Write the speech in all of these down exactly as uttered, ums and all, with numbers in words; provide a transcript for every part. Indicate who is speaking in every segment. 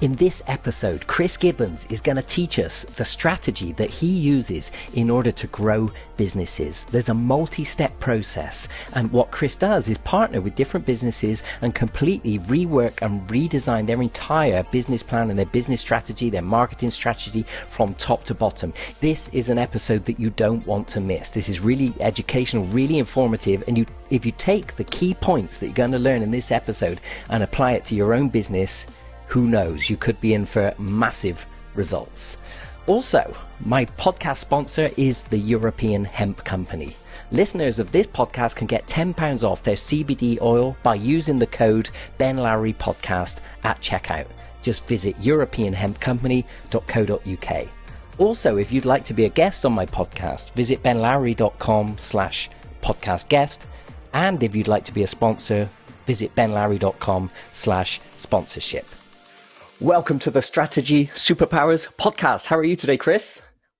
Speaker 1: In this episode, Chris Gibbons is going to teach us the strategy that he uses in order to grow businesses. There's a multi-step process, and what Chris does is partner with different businesses and completely rework and redesign their entire business plan and their business strategy, their marketing strategy from top to bottom. This is an episode that you don't want to miss. This is really educational, really informative, and you, if you take the key points that you're going to learn in this episode and apply it to your own business, who knows, you could be in for massive results. Also, my podcast sponsor is the European Hemp Company. Listeners of this podcast can get ten pounds off their C B D oil by using the code Ben Lowrey Podcast at checkout. Just visit european hemp company dot co dot uk. Also, if you'd like to be a guest on my podcast, visit benlowry.com slash podcast guest. And if you'd like to be a sponsor, visit benlowry.com slash sponsorship. Welcome to the Strategy Superpowers podcast. How are you today, Chris?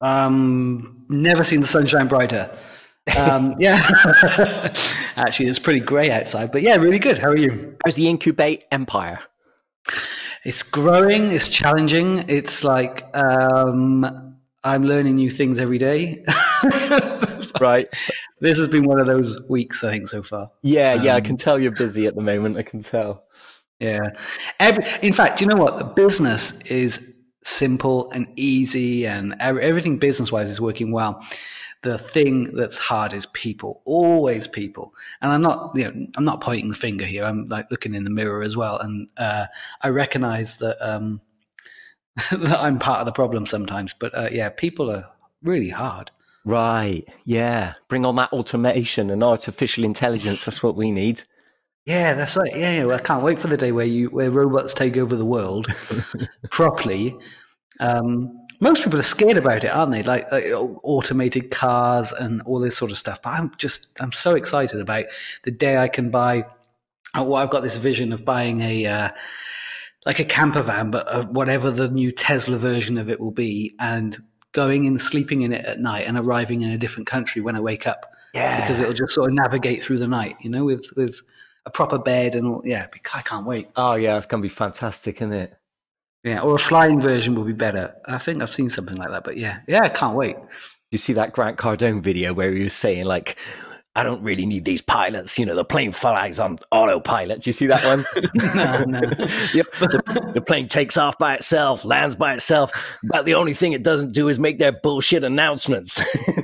Speaker 2: Um, never seen the sunshine brighter. Um, yeah, actually, it's pretty grey outside, but yeah, really good. How are you?
Speaker 1: How's the Incubate Empire?
Speaker 2: It's growing. It's challenging. It's like um, I'm learning new things every day.
Speaker 1: Right.
Speaker 2: This has been one of those weeks, I think, so far.
Speaker 1: Yeah, yeah, um, I can tell you're busy at the moment. I can tell.
Speaker 2: Yeah. Every, in fact, you know what? The business is simple and easy, and everything business-wise is working well. The thing that's hard is people, always people. And I'm not, you know, I'm not pointing the finger here. I'm like looking in the mirror as well, and uh, I recognize that um, that I'm part of the problem sometimes. But uh, yeah, people are really hard.
Speaker 1: Right. Yeah. Bring on that automation and artificial intelligence. That's what we need.
Speaker 2: Yeah, that's right. Yeah, yeah. Well, I can't wait for the day where you where robots take over the world properly. Um, most people are scared about it, aren't they? Like, like automated cars and all this sort of stuff. But I'm just I'm so excited about the day I can buy. Well, I've got this vision of buying a uh, like a camper van, but uh, whatever the new Tesla version of it will be, and going and sleeping in it at night and arriving in a different country when I wake up.
Speaker 1: Yeah,
Speaker 2: because it'll just sort of navigate through the night, you know, with with. a proper bed and all. Yeah, I can't wait.
Speaker 1: Oh yeah, it's going to be fantastic, isn't it?
Speaker 2: Yeah, or a flying version will be better. I think I've seen something like that, but yeah, yeah, I can't wait.
Speaker 1: You see that Grant Cardone video where he was saying like, I don't really need these pilots, you know, the plane flies on autopilot. Do you see that one?
Speaker 2: no, no.
Speaker 1: Yep. The, the plane takes off by itself, lands by itself, but the only thing it doesn't do is make their bullshit announcements.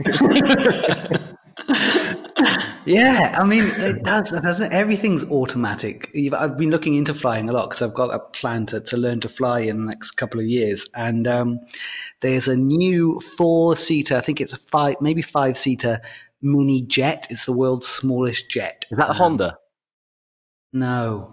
Speaker 2: Yeah, I mean, it does. It doesn't. Everything's automatic. I've been looking into flying a lot because I've got a plan to, to learn to fly in the next couple of years. And um, there's a new four-seater, I think it's a five, maybe five-seater mini jet. It's the world's smallest jet.
Speaker 1: Is that a
Speaker 2: um,
Speaker 1: Honda?
Speaker 2: No,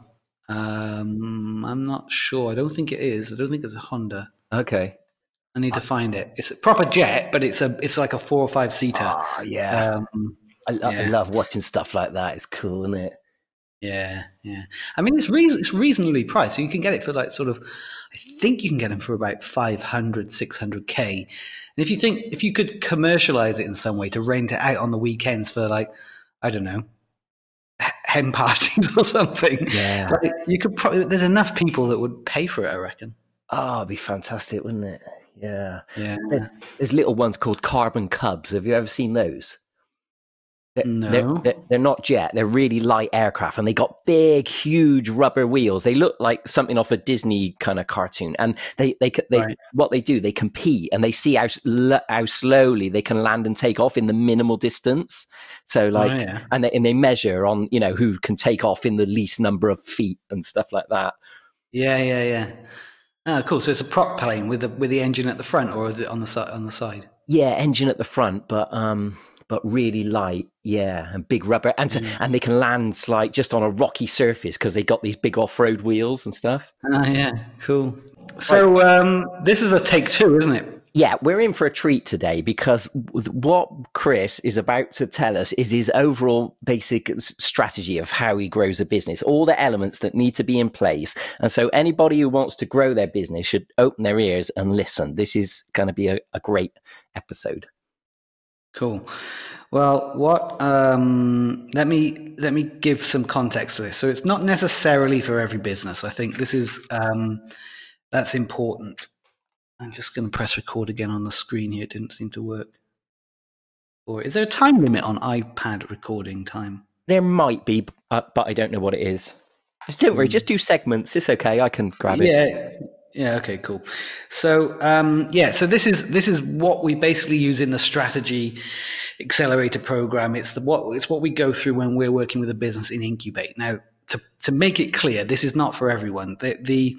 Speaker 2: um, I'm not sure. I don't think it is. I don't think it's a Honda.
Speaker 1: Okay.
Speaker 2: I need to find it. It's a proper jet, but it's a it's like a four or five seater.
Speaker 1: Oh, yeah. Um, I, lo-
Speaker 2: yeah.
Speaker 1: I love watching stuff like that. It's cool, isn't it?
Speaker 2: Yeah, yeah. I mean, it's, reason, it's reasonably priced. So you can get it for like sort of, I think you can get them for about five hundred, six hundred K. And if you think, if you could commercialize it in some way to rent it out on the weekends for like, I don't know, hen parties or something.
Speaker 1: Yeah.
Speaker 2: Like you could probably, there's enough people that would pay for it, I reckon.
Speaker 1: Oh, it'd be fantastic, wouldn't it? Yeah.
Speaker 2: Yeah.
Speaker 1: There's, there's little ones called carbon cubs. Have you ever seen those? They're,
Speaker 2: no.
Speaker 1: They're, they're, they're not jet. They're really light aircraft, and they got big, huge rubber wheels. They look like something off a Disney kind of cartoon. And they, they, they,
Speaker 2: Right.
Speaker 1: what they do, they compete, and they see how how slowly they can land and take off in the minimal distance. So, like,
Speaker 2: Oh, yeah.
Speaker 1: and they, and they measure on, you know, who can take off in the least number of feet and stuff like that.
Speaker 2: Yeah, yeah, yeah. Oh, cool. So it's a prop plane with the with the engine at the front, or is it on the side? On the side?
Speaker 1: Yeah, engine at the front, but um, but really light. Yeah, and big rubber, and to,
Speaker 2: Mm.
Speaker 1: and they can land like just on a rocky surface because they got these big off-road wheels and stuff.
Speaker 2: Oh, yeah, cool. So um, this is a take two, isn't it?
Speaker 1: Yeah, we're in for a treat today because what Chris is about to tell us is his overall basic strategy of how he grows a business, all the elements that need to be in place. And so anybody who wants to grow their business should open their ears and listen. This is going to be a, a great episode.
Speaker 2: Cool. Well, what? Um, let me let me give some context to this. So it's not necessarily for every business. I think this is um, That's important. I'm just going to press record again on the screen here. It didn't seem to work. Or is there a time limit on iPad recording time?
Speaker 1: There might be, uh, but I don't know what it is. Just don't worry, just do segments. It's okay. I can grab it.
Speaker 2: Yeah. Yeah. Okay. Cool. So, um, yeah. So this is this is what we basically use in the Strategy Accelerator program. It's the what it's what we go through when we're working with a business in Incubate. Now, to to make it clear, this is not for everyone. The the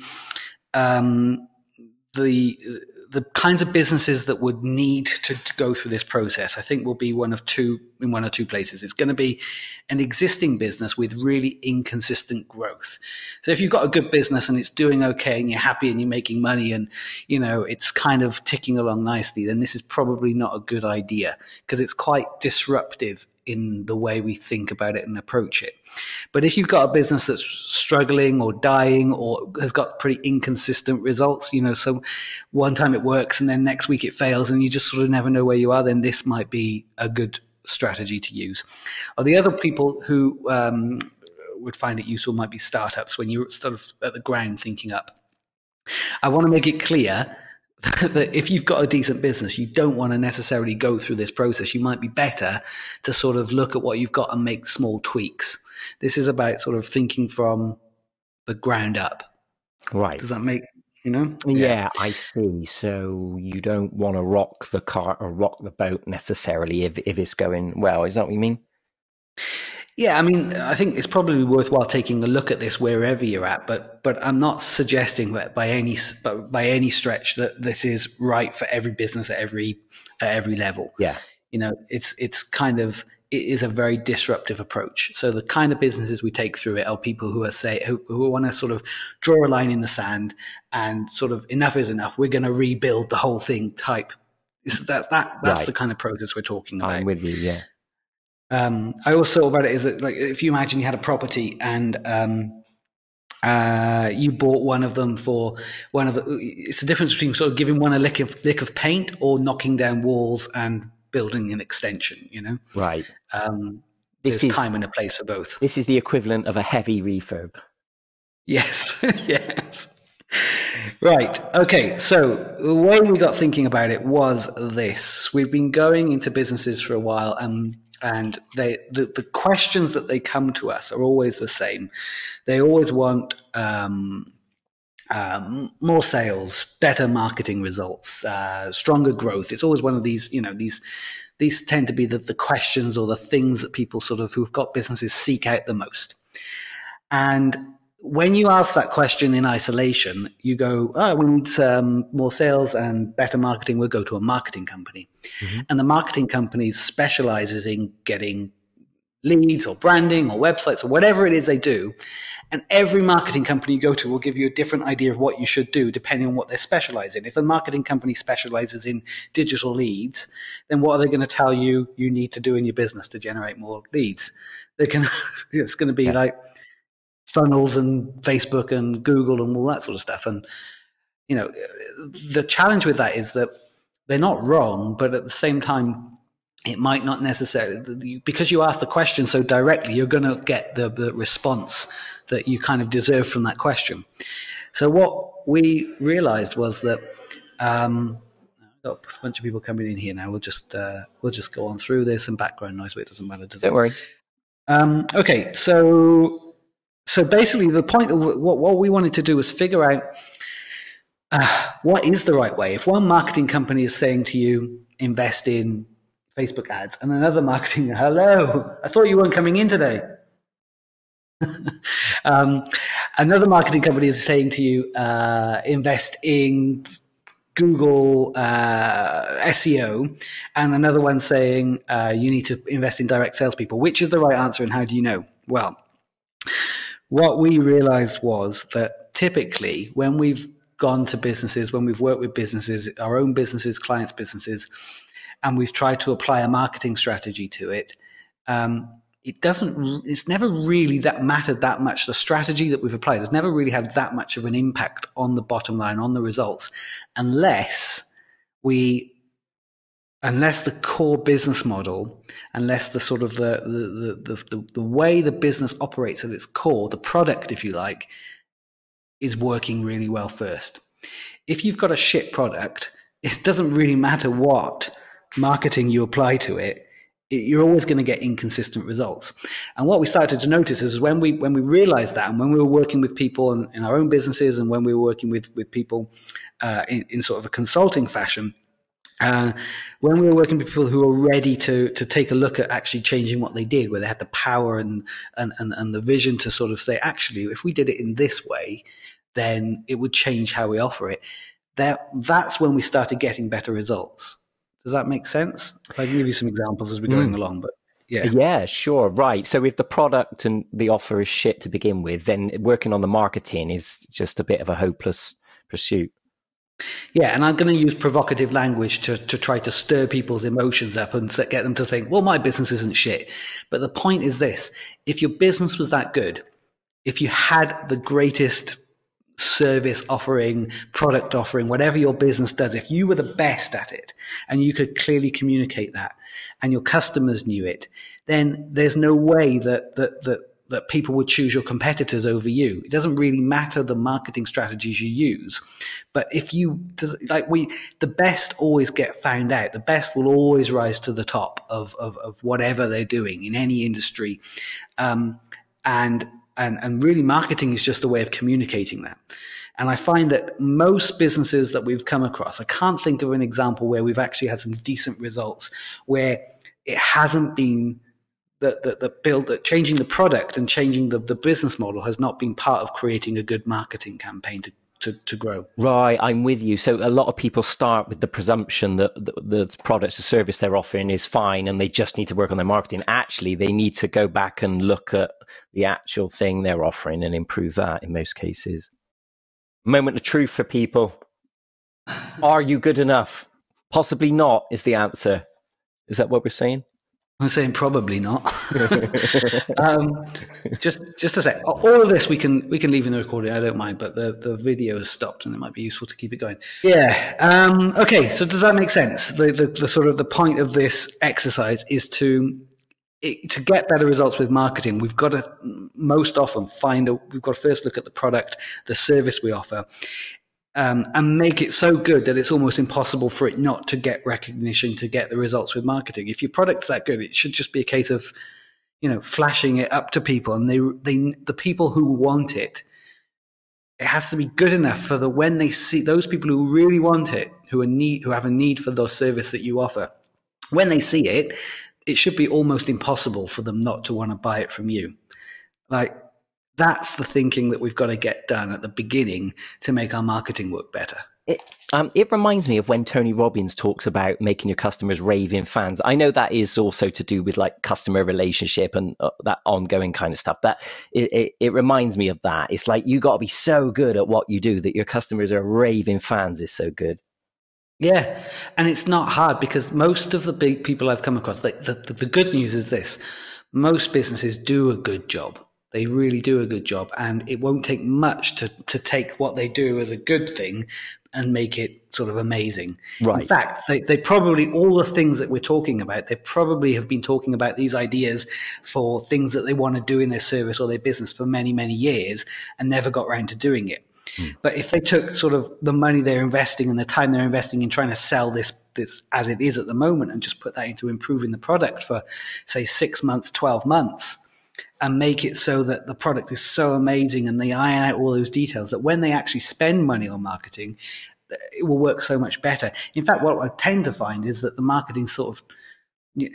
Speaker 2: um, the the kinds of businesses that would need to, to go through this process, I think, will be one of two in one or two places. It's going to be an existing business with really inconsistent growth. So if you've got a good business and it's doing okay and you're happy and you're making money and you know it's kind of ticking along nicely, then this is probably not a good idea because it's quite disruptive in the way we think about it and approach it. But if you've got a business that's struggling or dying or has got pretty inconsistent results, you know, so one time it works and then next week it fails and you just sort of never know where you are, then this might be a good strategy to use. Or the other people who um, would find it useful might be startups when you're sort of at the ground thinking up. I want to make it clear that if you've got a decent business, you don't want to necessarily go through this process. You might be better to sort of look at what you've got and make small tweaks. This is about sort of thinking from the ground up.
Speaker 1: Right.
Speaker 2: Does that make, you know?
Speaker 1: Yeah, yeah, I see. So you don't want to rock the cart or rock the boat necessarily if, if it's going well. Is that what you mean?
Speaker 2: Yeah, I mean, I think it's probably worthwhile taking a look at this wherever you're at, but but I'm not suggesting that by any by any stretch that this is right for every business at every at every level.
Speaker 1: Yeah,
Speaker 2: you know, it's it's kind of it is a very disruptive approach. So the kind of businesses we take through it are people who are say who, who want to sort of draw a line in the sand and sort of enough is enough. We're going to rebuild the whole thing type. That that that's
Speaker 1: right.
Speaker 2: the kind of process we're talking about.
Speaker 1: I'm with you. Yeah.
Speaker 2: Um, I always thought about it as that, like, if you imagine you had a property and um, uh, you bought one of them for one of the, it's the difference between sort of giving one a lick of lick of paint or knocking down walls and building an extension. You know,
Speaker 1: right?
Speaker 2: Um,
Speaker 1: this
Speaker 2: there's
Speaker 1: is
Speaker 2: time and a place for both.
Speaker 1: This is the equivalent of a heavy refurb.
Speaker 2: Yes, yes. Right. Okay. So the way we got thinking about it was this: we've been going into businesses for a while, and and they the, the questions that they come to us are always the same. They always want um, um, more sales, better marketing results, uh, stronger growth. It's always one of these. You know, these these tend to be the, the questions or the things that people sort of who've got businesses seek out the most. And when you ask that question in isolation, you go, oh, we need um, more sales and better marketing. We'll go to a marketing company. Mm-hmm. And the marketing company specializes in getting leads or branding or websites or whatever it is they do. And every marketing company you go to will give you a different idea of what you should do depending on what they specialize in. If a marketing company specializes in digital leads, then what are they going to tell you you need to do in your business to generate more leads? They can, it's going to be yeah. like, funnels and Facebook and Google and all that sort of stuff. And, you know, the challenge with that is that they're not wrong, but at the same time, it might not necessarily, because you ask the question so directly, you're going to get the, the response that you kind of deserve from that question. So what we realized was that, um, I've got a bunch of people coming in here now. We'll just, uh, we'll just go on through this and background noise, but it doesn't matter, does it?
Speaker 1: Don't worry.
Speaker 2: Um, okay. So, So basically, the point of what, what we wanted to do was figure out uh, what is the right way. If one marketing company is saying to you, invest in Facebook ads, and another marketing, hello, I thought you weren't coming in today. um, another marketing company is saying to you, uh, invest in Google uh, S E O, and another one saying uh, you need to invest in direct salespeople. Which is the right answer, and how do you know? Well, what we realized was that typically when we've gone to businesses, when we've worked with businesses, our own businesses, clients' businesses, and we've tried to apply a marketing strategy to it, um, it doesn't, it's never really that mattered that much. The strategy that we've applied has never really had that much of an impact on the bottom line, on the results, unless we unless the core business model, unless the sort of the the, the the the way the business operates at its core, the product, if you like, is working really well first. If you've got a shit product, it doesn't really matter what marketing you apply to it, it you're always going to get inconsistent results. And what we started to notice is when we when we realized that, and when we were working with people in, in our own businesses, and when we were working with with people uh, in, in sort of a consulting fashion, Uh, when we were working with people who were ready to to take a look at actually changing what they did, where they had the power and and and, and the vision to sort of say, actually, if we did it in this way, then it would change how we offer it. That that's when we started getting better results. Does that make sense? So I can give you some examples as we're going mm. along, but yeah.
Speaker 1: Yeah, sure. Right. So if the product and the offer is shit to begin with, then working on the marketing is just a bit of a hopeless pursuit.
Speaker 2: Yeah, and I'm going to use provocative language to, to try to stir people's emotions up and get them to think, well, my business isn't shit. But the point is this: if your business was that good, if you had the greatest service offering, product offering, whatever your business does, if you were the best at it and you could clearly communicate that and your customers knew it, then there's no way that that that that people would choose your competitors over you. It doesn't really matter the marketing strategies you use. But if you, like we, the best always get found out. The best will always rise to the top of, of, of whatever they're doing in any industry. Um, and, and, and really marketing is just a way of communicating that. And I find that most businesses that we've come across, I can't think of an example where we've actually had some decent results, where it hasn't been that the, the build, that changing the product and changing the, the business model has not been part of creating a good marketing campaign to, to, to grow.
Speaker 1: Right, I'm with you. So a lot of people start with the presumption that the, the products or service they're offering is fine and they just need to work on their marketing. Actually, they need to go back and look at the actual thing they're offering and improve that in most cases. Moment of truth for people. Are you good enough? Possibly not is the answer. Is that what we're saying?
Speaker 2: I'm saying probably not. um, just just to say, all of this we can we can leave in the recording. I don't mind, but the, the video has stopped, and it might be useful to keep it going. Yeah. Um, okay. So does that make sense? The, the the sort of the point of this exercise is to it, to get better results with marketing. We've got to most often find a. We've got to first look at the product, the service we offer. Um, and make it so good that it's almost impossible for it not to get recognition, to get the results with marketing. If your product's that good, it should just be a case of, you know, flashing it up to people, and they, they, the people who want it, it has to be good enough for the when they see those people who really want it, who are need, who have a need for the service that you offer. When they see it, it should be almost impossible for them not to want to buy it from you. Like. That's the thinking that we've got to get done at the beginning to make our marketing work better.
Speaker 1: It, um, it reminds me of when Tony Robbins talks about making your customers raving fans. I know that is also to do with like customer relationship and uh, that ongoing kind of stuff, but it, it, it reminds me of that. It's like you got to be so good at what you do that your customers are raving fans is so good.
Speaker 2: Yeah, and it's not hard because most of the big people I've come across, like the, the, the good news is this, most businesses do a good job. They really do a good job, and it won't take much to, to take what they do as a good thing and make it sort of amazing. Right. In fact, they, they probably, all the things that we're talking about, they probably have been talking about these ideas for things that they want to do in their service or their business for many, many years and never got around to doing it. Hmm. But if they took sort of the money they're investing and the time they're investing in trying to sell this, this as it is at the moment and just put that into improving the product for, say, six months, twelve months, and make it so that the product is so amazing and they iron out all those details that when they actually spend money on marketing, it will work so much better. In fact, what I tend to find is that the marketing sort of,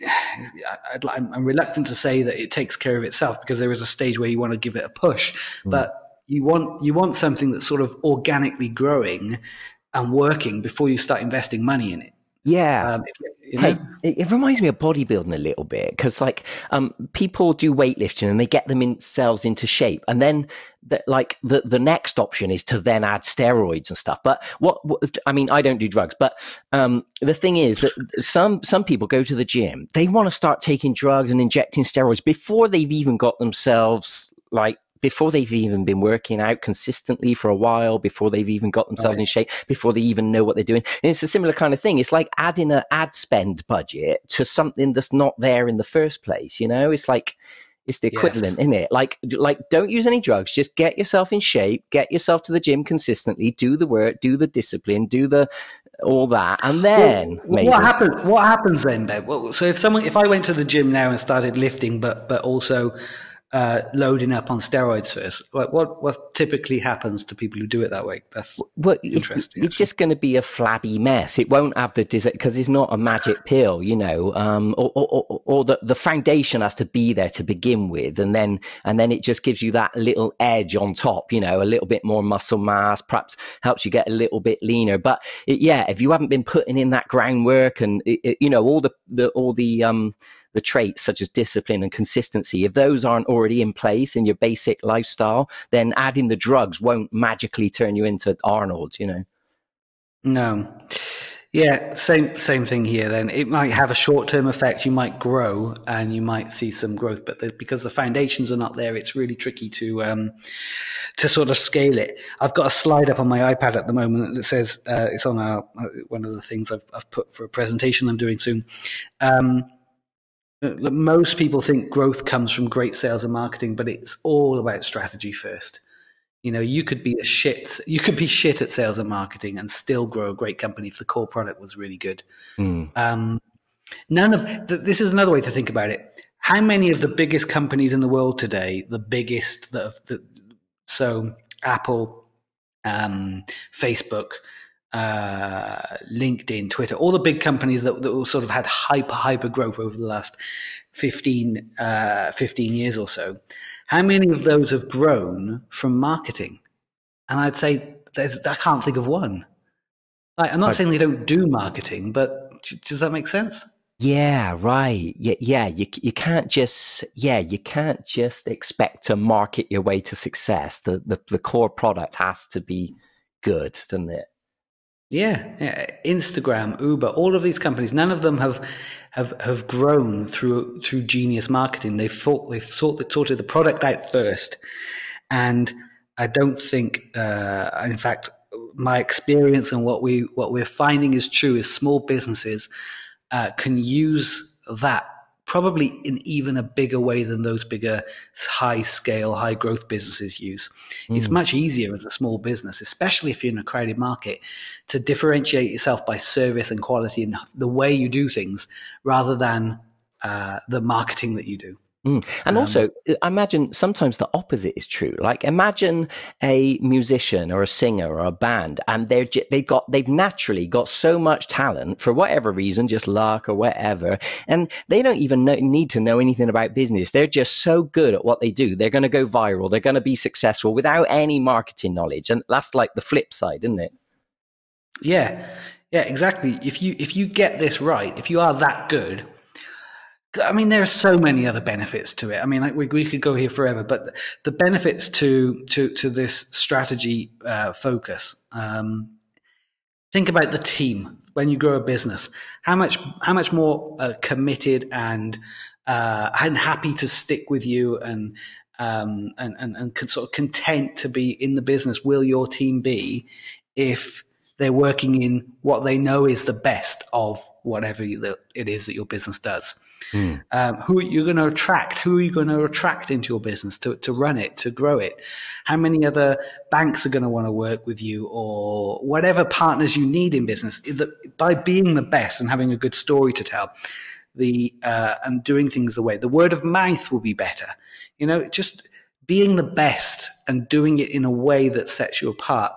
Speaker 2: I'm reluctant to say that it takes care of itself because there is a stage where you want to give it a push, mm. but you want, you want something that's sort of organically growing and working before you start investing money in it.
Speaker 1: Yeah.
Speaker 2: Um, you know?
Speaker 1: Hey, it, it reminds me of bodybuilding a little bit because, like, um, people do weightlifting and they get themselves into shape, and then, the, like, the the next option is to then add steroids and stuff. But what, what I mean, I don't do drugs, but um, the thing is that some some people go to the gym, they want to start taking drugs and injecting steroids before they've even got themselves like. Before they've even been working out consistently for a while, before they've even got themselves right. in shape, before they even know what they're doing. And it's a similar kind of thing. It's like adding an ad spend budget to something that's not there in the first place. You know, it's like It's the
Speaker 2: Yes.
Speaker 1: equivalent, isn't it? Like, like, don't use any drugs. Just get yourself in shape, get yourself to the gym consistently, do the work, do the discipline, do the all that, and then
Speaker 2: Well, what
Speaker 1: maybe.
Speaker 2: happens? What happens then, Ben? Well, so if someone, if I went to the gym now and started lifting, but but also uh, loading up on steroids first, like what what typically happens to people who do it that way? That's
Speaker 1: Well, it,
Speaker 2: interesting,
Speaker 1: it's
Speaker 2: actually.
Speaker 1: just going to be a flabby mess. It won't have the because it's not a magic pill, you know. Um, or, or, or, or the the foundation has to be there to begin with, and then and then it just gives you that little edge on top, you know, a little bit more muscle mass, perhaps helps you get a little bit leaner. But it, yeah, if you haven't been putting in that groundwork and it, it, you know all the the all the um the traits such as discipline and consistency, if those aren't already in place in your basic lifestyle, then adding the drugs won't magically turn you into Arnold, you know.
Speaker 2: No. Yeah, same same thing here then. It might have a short-term effect. You might grow and you might see some growth, but the, because the foundations are not there, it's really tricky to um, to sort of scale it. I've got a slide up on my iPad at the moment that says uh, it's on our, one of the things I've, I've put for a presentation I'm doing soon. Um, most people think growth comes from great sales and marketing, but it's all about strategy first. You know, you could be a shit, you could be shit at sales and marketing and still grow a great company if the core product was really good.
Speaker 1: Mm.
Speaker 2: Um, none of th- this is another way to think about it. How many of the biggest companies in the world today, the biggest, that, the, so Apple, um, Facebook, uh, LinkedIn, Twitter, all the big companies that, that sort of had hyper, hyper growth over the last fifteen, uh, fifteen years or so. How many of those have grown from marketing? And I'd say there's, I can't think of one. Like, I'm not
Speaker 1: I,
Speaker 2: saying they don't do marketing, but does that make sense?
Speaker 1: yeah, right. Yeah, yeah. You you can't just yeah you can't just expect to market your way to success. The the, the core product has to be good, doesn't it?
Speaker 2: Yeah, yeah, Instagram, Uber, all of these companies, none of them have have have grown through through genius marketing. They've thought they've thought they sorted the product out first, and I don't think, uh, in fact, my experience and what we what we're finding is true is small businesses uh, can use that probably in even a bigger way than those bigger high scale, high growth businesses use. Mm. It's much easier as a small business, especially if you're in a crowded market, to differentiate yourself by service and quality and the way you do things rather than uh, the marketing that you do.
Speaker 1: Mm. And
Speaker 2: Um,
Speaker 1: also, I imagine sometimes the opposite is true. Like, imagine a musician or a singer or a band, and they're they've got they've naturally got so much talent for whatever reason, just luck or whatever, and they don't even know, need to know anything about business. They're just so good at what they do. They're going to go viral. They're going to be successful without any marketing knowledge, and that's like the flip side, isn't it?
Speaker 2: Yeah, yeah, exactly. If you if you get this right, if you are that good. I mean, there are so many other benefits to it. I mean, like we we could go here forever, but the benefits to to to this strategy uh, focus. Um, think about the team when you grow a business. How much how much more uh, committed and uh, and happy to stick with you and um, and and and sort of content to be in the business will your team be if they're working in what they know is the best of whatever you, it is that your business does. Mm. Um, who are you going to attract? Who are you going to attract into your business to, to run it, to grow it? How many other banks are going to want to work with you or whatever partners you need in business? By being the best and having a good story to tell the uh, and doing things the way, the word of mouth will be better. You know, just being the best and doing it in a way that sets you apart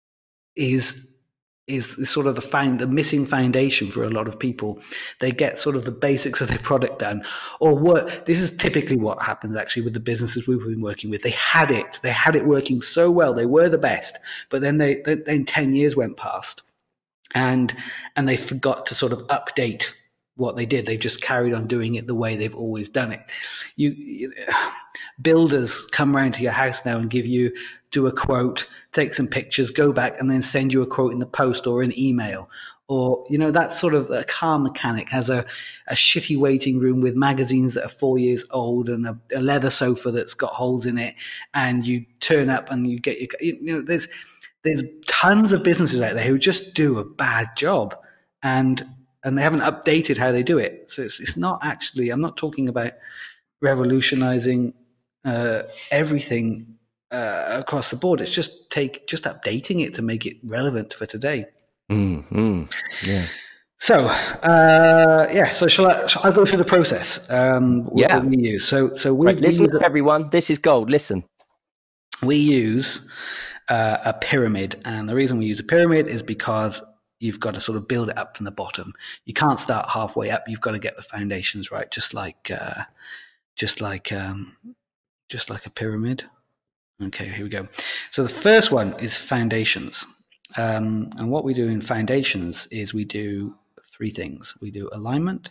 Speaker 2: is is sort of the, found, the missing foundation for a lot of people. They get sort of the basics of their product done. Or what, this is typically what happens actually with the businesses we've been working with. They had it. They had it working so well. They were the best. But then they then ten years went past and and they forgot to sort of update what they did. They just carried on doing it the way they've always done it. You, you builders come around to your house now and give you, do a quote, take some pictures, go back and then send you a quote in the post or an email. Or, you know, that sort of a car mechanic has a, a shitty waiting room with magazines that are four years old and a, a leather sofa that's got holes in it. And you turn up and you get your, you know, there's, there's tons of businesses out there who just do a bad job and, and they haven't updated how they do it. So it's, it's not actually, I'm not talking about revolutionizing uh, everything uh, across the board. It's just take just updating it to make it relevant for today.
Speaker 1: Mm-hmm. Yeah.
Speaker 2: So, uh, yeah. So, shall I? Shall I go through the process? Um,
Speaker 1: Yeah.
Speaker 2: That we use. So, so we
Speaker 1: Right, listen
Speaker 2: we use
Speaker 1: up, everyone. This is gold. Listen.
Speaker 2: we use uh, a pyramid, and the reason we use a pyramid is because you've got to sort of build it up from the bottom. You can't start halfway up. You've got to get the foundations right, just like uh, just like um, just like a pyramid. Okay, here we go. So the first one is foundations, um, and what we do in foundations is we do three things. We do alignment.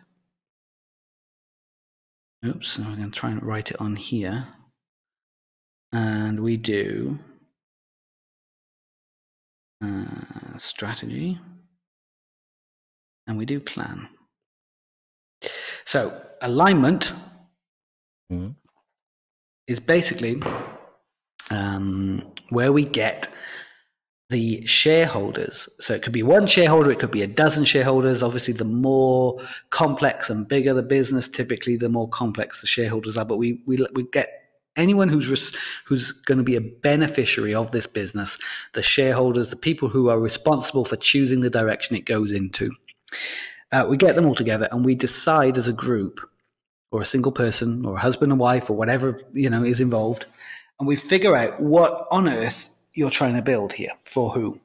Speaker 2: Oops, so I'm going to try and write it on here, and we do uh, strategy, and we do plan. So alignment mm-hmm. is basically um, where we get the shareholders. So it could be one shareholder, it could be a dozen shareholders. Obviously, the more complex and bigger the business, typically the more complex the shareholders are. But we we we get anyone who's res- who's going to be a beneficiary of this business, the shareholders, the people who are responsible for choosing the direction it goes into. Uh, we get them all together and we decide as a group, or a single person, or a husband and wife, or whatever you know is involved, and we figure out what on earth you're trying to build here for who.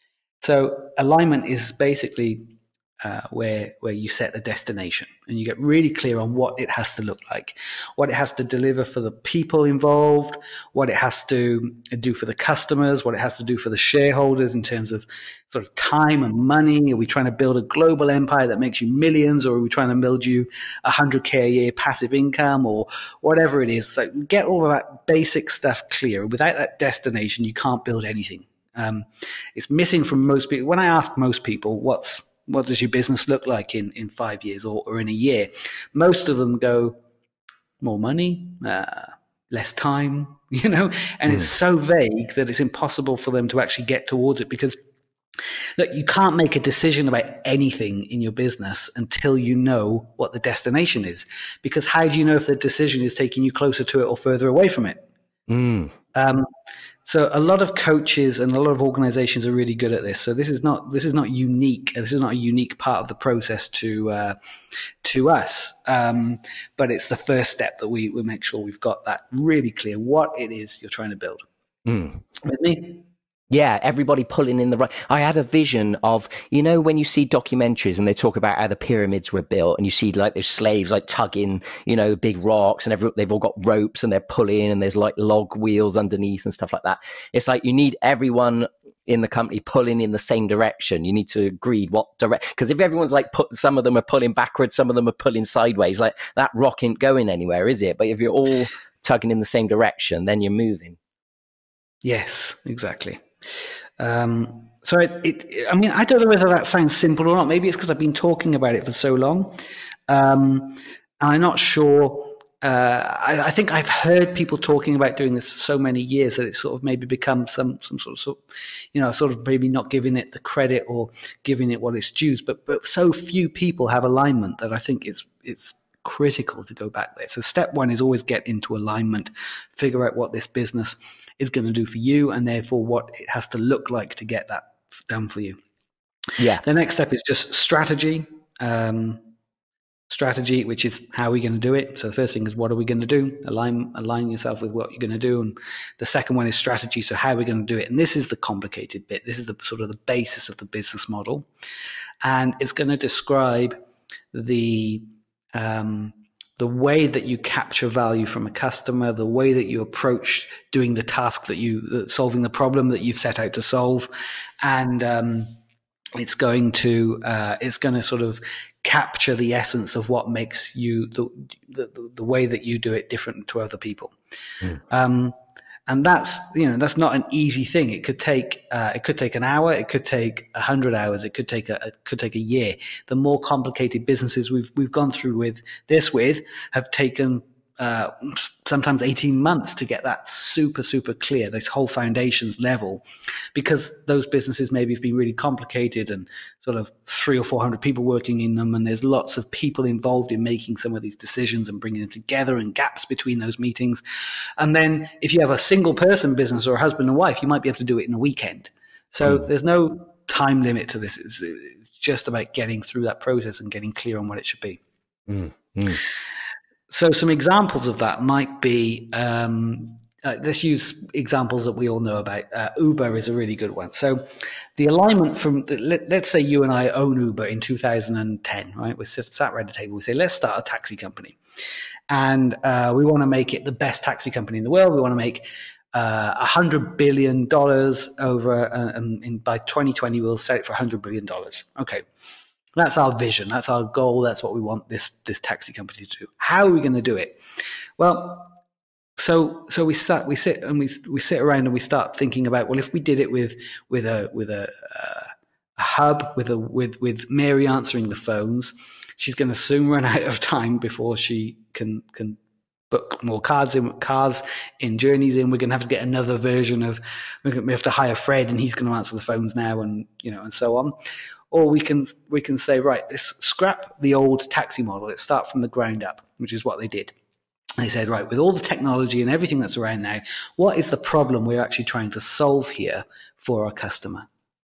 Speaker 2: So alignment is basically uh, where where you set the destination and you get really clear on what it has to look like, what it has to deliver for the people involved, what it has to do for the customers, what it has to do for the shareholders in terms of sort of time and money. Are we trying to build a global empire that makes you millions, or are we trying to build you one hundred K a year passive income, or whatever it is? So get all of that basic stuff clear. Without that destination, you can't build anything. Um, it's missing from most people. When I ask most people, what's what does your business look like in, in five years or, or in a year? Most of them go, more money, uh, less time, you know, and mm. it's so vague that it's impossible for them to actually get towards it, because look, you can't make a decision about anything in your business until you know what the destination is, because how do you know if the decision is taking you closer to it or further away from it? Mm. Um, So a lot of coaches and a lot of organizations are really good at this. So this is not this is not unique. This is not a unique part of the process to uh, to us. Um, but it's the first step that we we make sure we've got that really clear what it is you're trying to build. Mm. With me?
Speaker 1: Yeah, everybody pulling in the right. I had a vision of, you know, when you see documentaries and they talk about how the pyramids were built, and you see like those slaves like tugging, you know, big rocks, and every, they've all got ropes and they're pulling, and there's like log wheels underneath and stuff like that. It's like you need everyone in the company pulling in the same direction. You need to agree what direct, because if everyone's like put, some of them are pulling backwards, some of them are pulling sideways, like that rock ain't going anywhere, is it? But if you're all tugging in the same direction, then you're moving.
Speaker 2: Yes, exactly. Um, so it, it, I mean, I don't know whether that sounds simple or not. Maybe it's because I've been talking about it for so long. Um, and I'm not sure. Uh, I, I think I've heard people talking about doing this for so many years that it's sort of maybe become some, some sort of, sort, you know, sort of maybe not giving it the credit or giving it what it's due. But, but so few people have alignment that I think it's, it's critical to go back there. So step one is always get into alignment, figure out what this business is going to do for you, and therefore what it has to look like to get that done for you.
Speaker 1: Yeah.
Speaker 2: The next step is just strategy. Um, strategy, which is how are we going to do it? So the first thing is, what are we going to do? Align, align yourself with what you're going to do. And the second one is strategy. So how are we going to do it? And this is the complicated bit. This is the sort of the basis of the business model. And it's going to describe the, um, the way that you capture value from a customer, the way that you approach doing the task that you, solving the problem that you've set out to solve. And, um, it's going to, uh, it's going to sort of capture the essence of what makes you, the, the, the way that you do it different to other people. Mm. Um, and that's, you know, that's not an easy thing. It could take, uh, it could take an hour. It could take a hundred hours. It could take a, it could take a year. The more complicated businesses we've, we've gone through with this with have taken uh, sometimes eighteen months to get that super, super clear, this whole foundations level, because those businesses maybe have been really complicated and sort of three or four hundred people working in them. And there's lots of people involved in making some of these decisions and bringing them together and gaps between those meetings. And then if you have a single person business or a husband and wife, you might be able to do it in a weekend. So mm. there's no time limit to this. It's, it's just about getting through that process and getting clear on what it should be.
Speaker 1: Mm. Mm.
Speaker 2: So some examples of that might be, um, uh, let's use examples that we all know about. Uh, Uber is a really good one. So the alignment from, the, let, let's say you and I own Uber in two thousand ten, right? We're sat around the table. We say, let's start a taxi company. And uh, we want to make it the best taxi company in the world. We want to make uh, one hundred billion dollars over, uh, and, and by twenty twenty, we'll sell it for one hundred billion dollars. Okay. That's our vision. That's our goal. That's what we want this this taxi company to do. How are we going to do it? Well, so so we start. We sit and we we sit around and we start thinking about, well, if we did it with with a with a, uh, a hub with a with with Mary answering the phones, she's going to soon run out of time before she can can book more cards in cars in journeys in. We're going to have to get another version of. We have to hire Fred, and he's going to answer the phones now, and you know, and so on. Or we can we can say, right, let's scrap the old taxi model. Let's start from the ground up, which is what they did. They said, right, with all the technology and everything that's around now, what is the problem we're actually trying to solve here for our customer?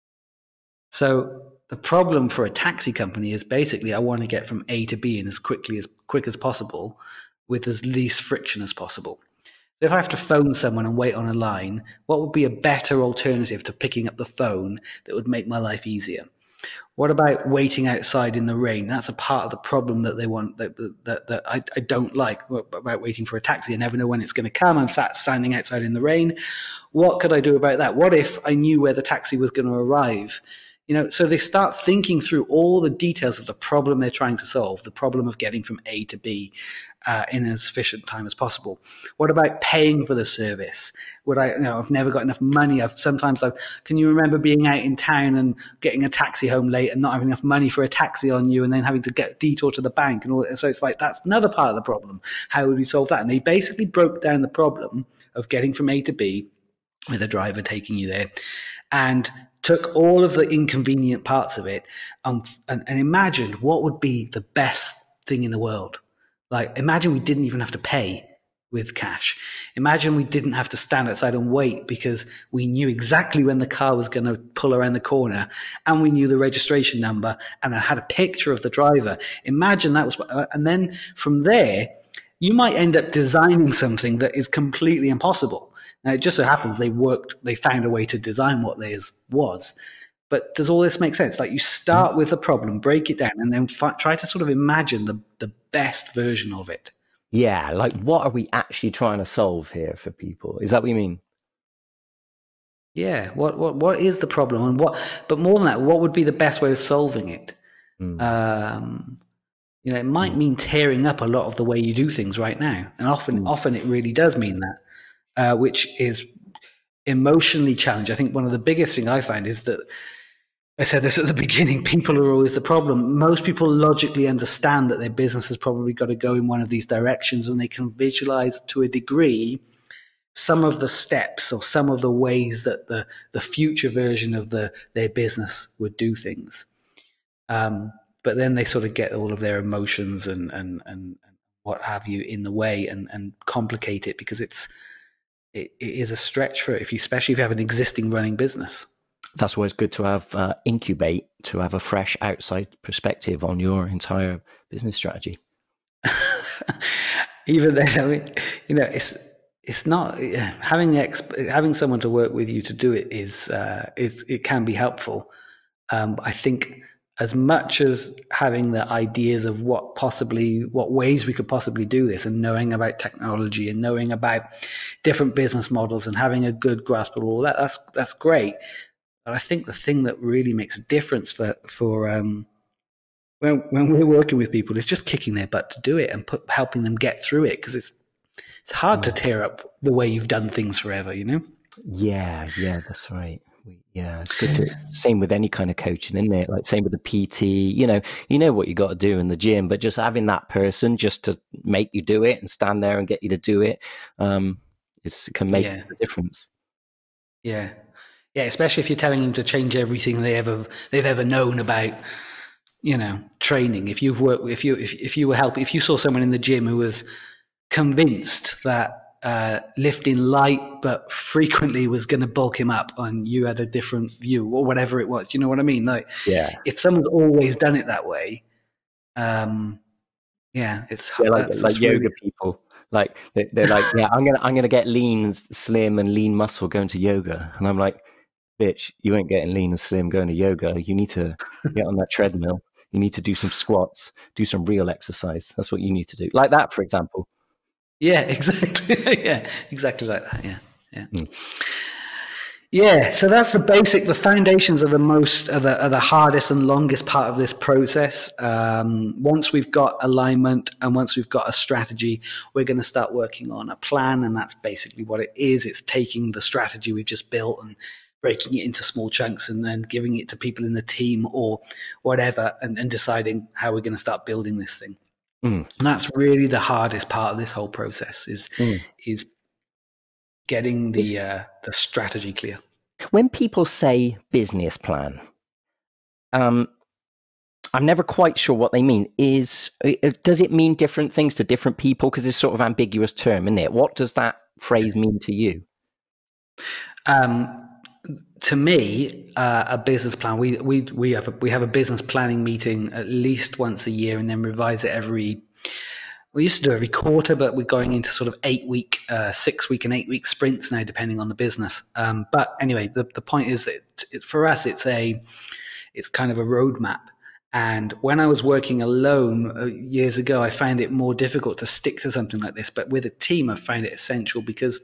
Speaker 2: So the problem for a taxi company is basically, I want to get from A to B in as quickly as quick as possible with as least friction as possible. So if I have to phone someone and wait on a line, what would be a better alternative to picking up the phone that would make my life easier? What about waiting outside in the rain? That's a part of the problem that they want, that that, that I, I don't like about waiting for a taxi. I never know when it's going to come. I'm sat standing outside in the rain. What could I do about that? What if I knew where the taxi was going to arrive? You know, so they start thinking through all the details of the problem they're trying to solve, the problem of getting from A to B uh, in as efficient time as possible. What about paying for the service? Would I, you know, I've never got enough money. I've sometimes, I've, can you remember being out in town and getting a taxi home late and not having enough money for a taxi on you and then having to get detour to the bank and all that? So it's like, that's another part of the problem. How would we solve that? And they basically broke down the problem of getting from A to B with a driver taking you there and took all of the inconvenient parts of it um, and, and imagined what would be the best thing in the world. Like, imagine we didn't even have to pay with cash. Imagine we didn't have to stand outside and wait because we knew exactly when the car was going to pull around the corner and we knew the registration number and I had a picture of the driver. Imagine that was what, and then from there, you might end up designing something that is completely impossible. Now, it just so happens they worked, they found a way to design what theirs was. But does all this make sense? Like, you start with a problem, break it down, and then f- try to sort of imagine the, the best version of it.
Speaker 1: Yeah, like, what are we actually trying to solve here for people? Is that what you mean?
Speaker 2: Yeah, what what what is the problem, and what? But more than that, what would be the best way of solving it? Mm. Um, you know, it might mm. mean tearing up a lot of the way you do things right now, and often mm. often it really does mean that. Uh, which is emotionally challenging. I think one of the biggest things I find is that, I said this at the beginning, people are always the problem. Most people logically understand that their business has probably got to go in one of these directions, and they can visualize to a degree some of the steps or some of the ways that the, the future version of the their business would do things. Um, but then they sort of get all of their emotions and, and, and what have you in the way and, and complicate it because it's, It, it is a stretch for it, if you, especially if you have an existing running business.
Speaker 1: That's always good to have uh, incubate, to have a fresh outside perspective on your entire business strategy.
Speaker 2: Even then, I mean, you know, it's it's not having the exp- having someone to work with you to do it is uh, is it can be helpful. Um, I think as much as having the ideas of what possibly, what ways we could possibly do this and knowing about technology and knowing about different business models and having a good grasp of all that, that's, that's great. But I think the thing that really makes a difference for, for, um, when, when we're working with people is just kicking their butt to do it and put, helping them get through it. Cause it's, it's hard to tear up the way you've done things forever, you know?
Speaker 1: Yeah. Yeah, that's right. We, yeah, it's good to, same with any kind of coaching, isn't it? Like same with the P T, you know, you know what you got to do in the gym, but just having that person just to make you do it and stand there and get you to do it, um, it's, can make
Speaker 2: Yeah.
Speaker 1: a difference.
Speaker 2: Yeah. Yeah. Especially if you're telling them to change everything they ever, they've ever known about, you know, training. If you've worked, if you, if, if you were helping, if you saw someone in the gym who was convinced that uh, lifting light but frequently was going to bulk him up, and you had a different view or whatever it was, you know what I mean? Like,
Speaker 1: Yeah.
Speaker 2: if someone's always done it that way, um, yeah, it's
Speaker 1: Yeah, like
Speaker 2: that's,
Speaker 1: like
Speaker 2: that's
Speaker 1: yoga
Speaker 2: really,
Speaker 1: people. Like they, they're like, yeah, I'm gonna I'm gonna get lean, slim, and lean muscle going to yoga, and I'm like, bitch, you ain't getting lean and slim going to yoga. You need to get on that treadmill. You need to do some squats, do some real exercise. That's what you need to do. Like that, for example.
Speaker 2: yeah, exactly, yeah, exactly like that, yeah, yeah.
Speaker 1: Mm.
Speaker 2: Yeah, so that's the basic. The foundations are the most, are the, are the hardest and longest part of this process. Um, once we've got alignment and once we've got a strategy, we're going to start working on a plan, and that's basically what it is. It's taking the strategy we've just built and breaking it into small chunks and then giving it to people in the team or whatever, and, and deciding how we're going to start building this thing.
Speaker 1: Mm.
Speaker 2: And that's really the hardest part of this whole process is
Speaker 1: Mm.
Speaker 2: is getting the uh, the strategy clear.
Speaker 1: When people say business plan, um, I'm never quite sure what they mean. Is does it mean different things to different people? Because it's sort of ambiguous term, isn't it? What does that phrase mean to you?
Speaker 2: Um, to me, uh, a business plan. We we we have a, we have a business planning meeting at least once a year, and then revise it every. We used to do every quarter, but we're going into sort of eight week, uh, six week, and eight week sprints now, depending on the business. Um, but anyway, the the point is that it, for us, it's a it's kind of a roadmap. And when I was working alone uh, years ago, I found it more difficult to stick to something like this. But with a team, I find it essential because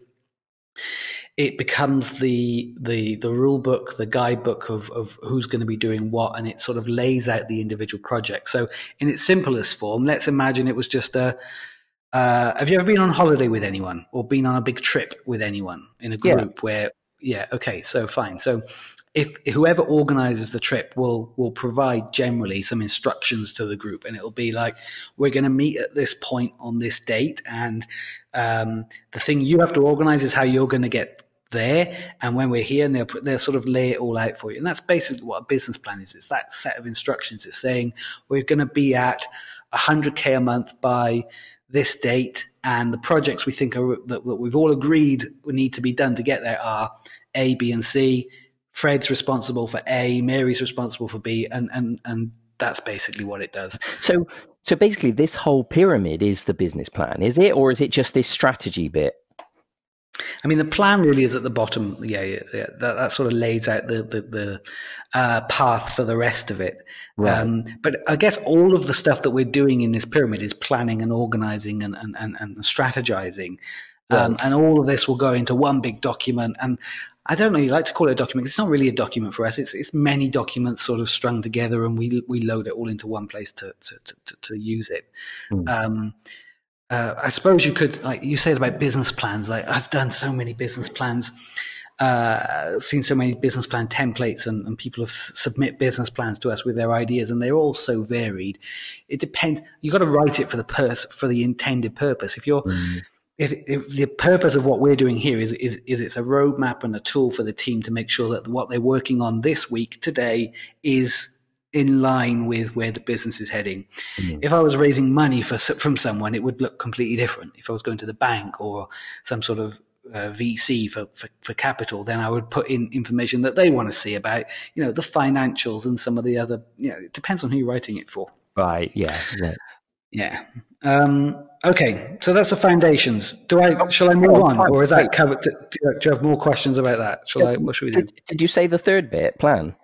Speaker 2: it becomes the the the rule book, the guidebook of of who's going to be doing what, and it sort of lays out the individual project. So in its simplest form, let's imagine it was just a. Uh, have you ever been on holiday with anyone or been on a big trip with anyone in a
Speaker 1: Yeah.
Speaker 2: group where? Yeah. Okay. So fine. So if whoever organizes the trip will will provide generally some instructions to the group, and it'll be like, we're going to meet at this point on this date, and um, the thing you have to organize is how you're going to get there, and when we're here, and they'll they'll sort of lay it all out for you. And that's basically what a business plan is. It's that set of instructions. It's saying we're going to be at one hundred K a month by this date, and the projects we think are that, that we've all agreed need to be done to get there are A, B, and C. Fred's responsible for A, Mary's responsible for B, and and and that's basically what it does.
Speaker 1: So so basically, this whole pyramid is the business plan, is it, or is it just this strategy bit?
Speaker 2: I mean, the plan really is at the bottom. Yeah, yeah, yeah. That, that sort of lays out the the, the uh, path for the rest of it.
Speaker 1: Right.
Speaker 2: Um, but I guess all of the stuff that we're doing in this pyramid is planning and organizing and and, and, and strategizing. Um,
Speaker 1: Right.
Speaker 2: and all of this will go into one big document. And I don't know, you like to call it a document. It's not really a document for us. It's it's many documents sort of strung together, and we we load it all into one place to to to, to use it.
Speaker 1: Mm.
Speaker 2: Um, uh, I suppose you could, like you said about business plans. Like I've done so many business plans, uh, seen so many business plan templates, and, and people have s- submit business plans to us with their ideas, and they're all so varied. It depends. You got to write it for the pers- for the intended purpose. If you're
Speaker 1: Mm.
Speaker 2: if, if the purpose of what we're doing here is, is is it's a roadmap and a tool for the team to make sure that what they're working on this week today is in line with where the business is heading.
Speaker 1: Mm.
Speaker 2: If I was raising money for from someone, it would look completely different. If I was going to the bank or some sort of uh, V C for, for for capital, then I would put in information that they want to see about, you know, the financials and some of the other. You know, it depends on who you're writing it for.
Speaker 1: Right. Yeah. Right.
Speaker 2: Yeah. Um, okay. So that's the foundations. Do I? Shall I move
Speaker 1: Oh,
Speaker 2: on,
Speaker 1: plan.
Speaker 2: or is
Speaker 1: Wait.
Speaker 2: that covered? Do you, do you have more questions about that? Shall I? What should we do?
Speaker 1: Did, did you say the third bit, plan?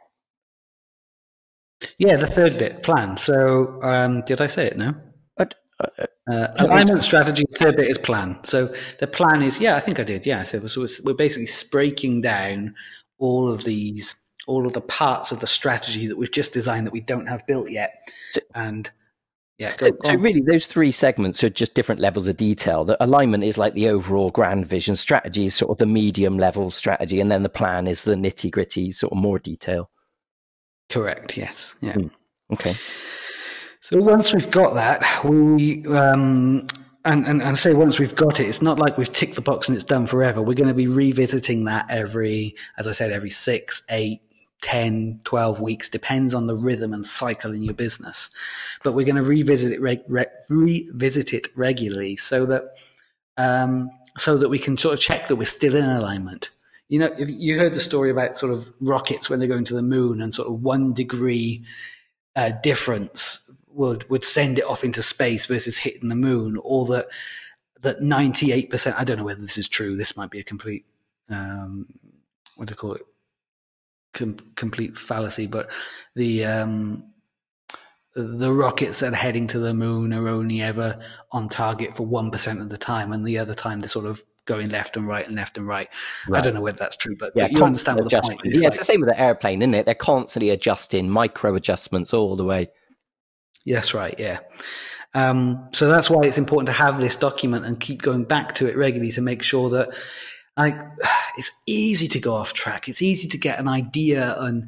Speaker 2: Yeah, the third bit, plan. So, um, did I say it? No.
Speaker 1: Uh, uh,
Speaker 2: Uh,
Speaker 1: uh,
Speaker 2: alignment, strategy. Third bit is plan. So the plan is, yeah, I think I did. Yeah. So, so it's, we're basically breaking down all of these, all of the parts of the strategy that we've just designed that we don't have built yet,
Speaker 1: so,
Speaker 2: and Yeah,
Speaker 1: So,
Speaker 2: go, go
Speaker 1: so
Speaker 2: on.
Speaker 1: really, those three segments are just different levels of detail. The alignment is like the overall grand vision. Strategy is sort of the medium level strategy, and then the plan is the nitty gritty, sort of more detail.
Speaker 2: Correct. Yes. Yeah.
Speaker 1: Mm. Okay.
Speaker 2: So once we've got that, we um, and, and and say once we've got it, it's not like we've ticked the box and it's done forever. We're going to be revisiting that every, as I said, every six, eight, ten, twelve weeks, depends on the rhythm and cycle in your business. But we're going to revisit it, reg- re- revisit it regularly, so that um, so that we can sort of check that we're still in alignment. You know, if you heard the story about sort of rockets when they're going to the moon, and sort of one degree uh, difference would would send it off into space versus hitting the moon, or that that ninety-eight percent. I don't know whether this is true. This might be a complete um, what do you call it? Com- complete fallacy. But the um, the rockets that are heading to the moon are only ever on target for one percent of the time, and the other time they're sort of going left and right and left and right. I
Speaker 1: Right.
Speaker 2: don't know whether that's true, but
Speaker 1: Yeah,
Speaker 2: but you understand
Speaker 1: constant
Speaker 2: what the point
Speaker 1: adjustment.
Speaker 2: is.
Speaker 1: Yeah, it's
Speaker 2: Like,
Speaker 1: the same with the airplane, isn't it? They're constantly adjusting, micro adjustments all the way.
Speaker 2: that's right. Yeah. Um, so that's why it's important to have this document and keep going back to it regularly to make sure that, like, it's easy to go off track. It's easy to get an idea, and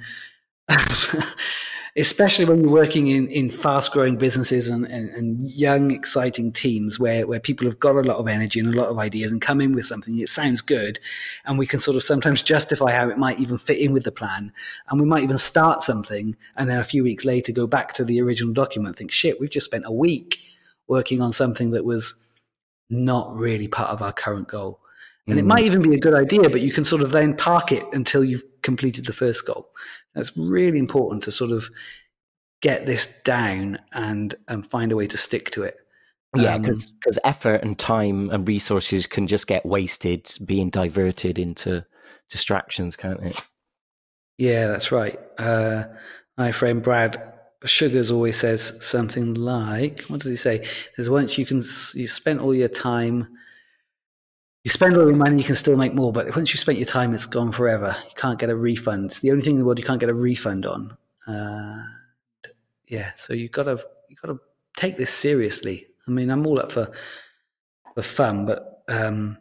Speaker 2: especially when you're working in, in fast-growing businesses and, and, and young, exciting teams where, where people have got a lot of energy and a lot of ideas and come in with something that sounds good, and we can sort of sometimes justify how it might even fit in with the plan, and we might even start something and then a few weeks later go back to the original document and think, shit, we've just spent a week working on something that was not really part of our current goal. And it
Speaker 1: Mm.
Speaker 2: might even be a good idea, but you can sort of then park it until you've completed the first goal. That's really important to sort of get this down and and find a way to stick to it.
Speaker 1: Yeah,
Speaker 2: Um,
Speaker 1: because because effort and time and resources can just get wasted being diverted into distractions, can't it?
Speaker 2: yeah, that's right. Uh, my friend Brad Sugars always says something like, "What does he say?" There's once you can you spent all your time, you spend all your money, you can still make more, but once you spent your time, it's gone forever. You can't get a refund. It's the only thing in the world you can't get a refund on. Uh, yeah, so you got to you got to take this seriously. I mean, I'm all up for for fun, but um,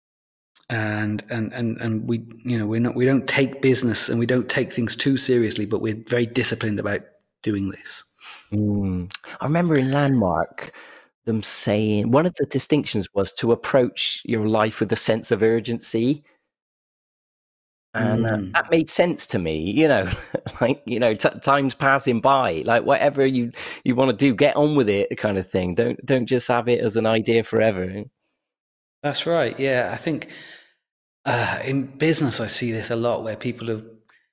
Speaker 2: and and and and we you know we're not we don't take business and we don't take things too seriously, but we're very disciplined about doing this.
Speaker 1: Mm. I remember in Landmark them saying one of the distinctions was to approach your life with a sense of urgency. And uh,
Speaker 2: Mm,
Speaker 1: that made sense to me, you know, like, you know, t- time's passing by, like whatever you, you want to do, get on with it kind of thing. Don't, don't just have it as an idea forever.
Speaker 2: that's right. Yeah, I think uh, in business I see this a lot where people have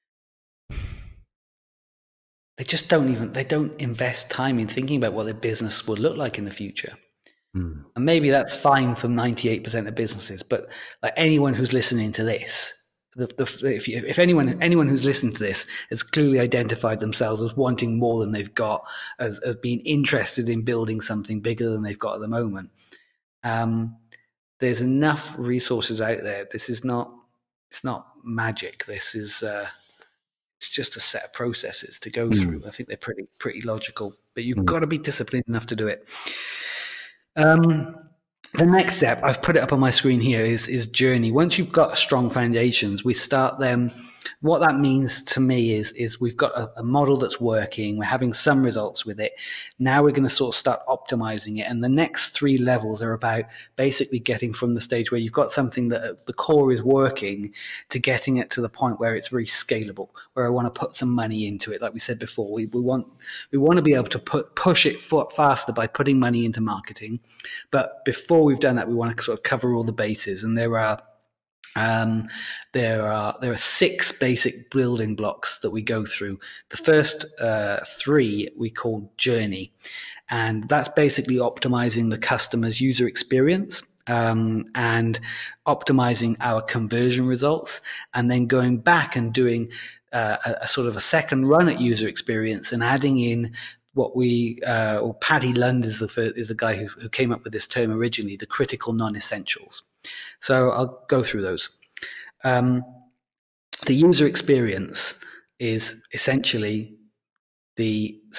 Speaker 2: they just don't even they don't invest time in thinking about what their business will look like in the future.
Speaker 1: Mm.
Speaker 2: And maybe that's fine for ninety-eight percent of businesses, but like anyone who's listening to this, the, the, if, you, if anyone anyone who's listened to this has clearly identified themselves as wanting more than they've got, as, as being interested in building something bigger than they've got at the moment, um, there's enough resources out there. This is not it's not magic. This is uh, it's just a set of processes to go
Speaker 1: Mm.
Speaker 2: through. I think they're pretty pretty logical, but you've
Speaker 1: Mm.
Speaker 2: got to be disciplined enough to do it. Um, the next step, I've put it up on my screen here, is is journey. Once you've got strong foundations, we start them. What that means to me is is we've got a, a model that's working. We're having some results with it. Now we're going to sort of start optimizing it. And the next three levels are about basically getting from the stage where you've got something that at the core is working to getting it to the point where it's very scalable, where I want to put some money into it. Like we said before, we, we want we want to be able to put, push it faster by putting money into marketing. But before we've done that, we want to sort of cover all the bases. And there are um, there are there are six basic building blocks that we go through. The first uh, three we call journey, and that's basically optimizing the customer's user experience um, and optimizing our conversion results, and then going back and doing uh, a, a sort of a second run at user experience and adding in what we, uh, or Paddy Lund is the first, is the guy who, who came up with this term originally, the critical non-essentials. So I'll go through those. Um, the user experience is essentially the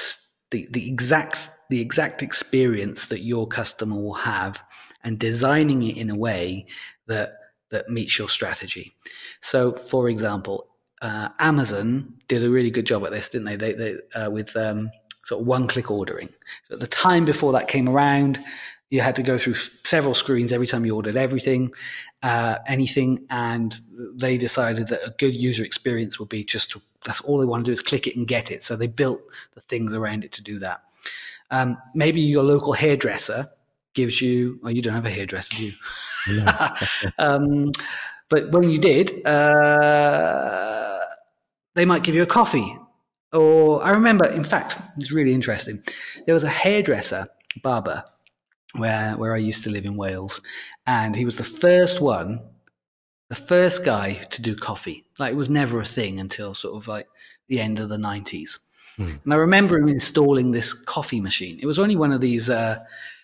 Speaker 2: the, the exact the exact experience that your customer will have, and designing it in a way that that meets your strategy. So, for example, uh, Amazon did a really good job at this, didn't they? They, they uh, with um, sort of one-click ordering. So at the time before that came around, you had to go through several screens every time you ordered everything, uh, anything, and they decided that a good user experience would be just to, that's all they want to do is click it and get it. So they built the things around it to do that. Um, maybe your local hairdresser gives you, well, you don't have a hairdresser, do you? No. um, but when you did, uh, they might give you a coffee. Or I remember, in fact, it's really interesting. There was a hairdresser, barber, where where I used to live in Wales, and he was the first one, the first guy to do coffee. Like, it was never a thing until sort of like the end of the nineties. Mm. And I remember him installing this coffee machine. It was only one of these, uh,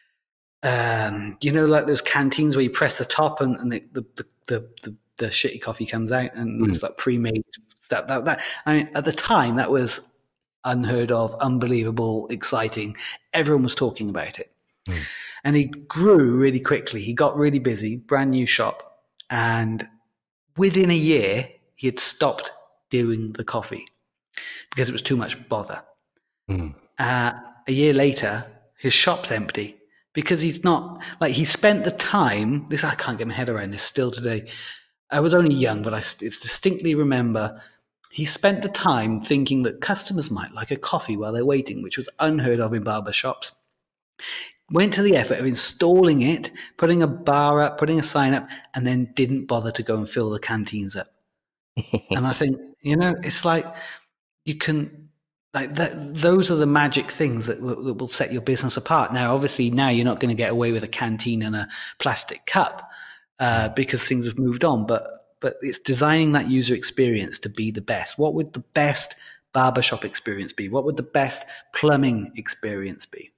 Speaker 2: um, you know, like those canteens where you press the top and, and the, the, the, the, the shitty coffee comes out, and mm. it's like pre-made stuff. That, that, I mean, at the time, that was unheard of, unbelievable, exciting. Everyone was talking about it. Mm. And he grew really quickly. He got really busy, brand new shop. And within a year, he had stopped doing the coffee because it was too much bother. Mm. Uh, a year later, his shop's empty because he's not, like, he spent the time, this, I can't get my head around this still today. I was only young, but I it's distinctly remember he spent the time thinking that customers might like a coffee while they're waiting, which was unheard of in barber shops. Went to the effort of installing it, putting a bar up, putting a sign up, and then didn't bother to go and fill the canteens up. And I think, you know, it's like you can, like that, those are the magic things that, that will set your business apart. Now, obviously, now you're not going to get away with a canteen and a plastic cup uh, because things have moved on, but but it's designing that user experience to be the best. What would the best barbershop experience be? What would the best plumbing experience be?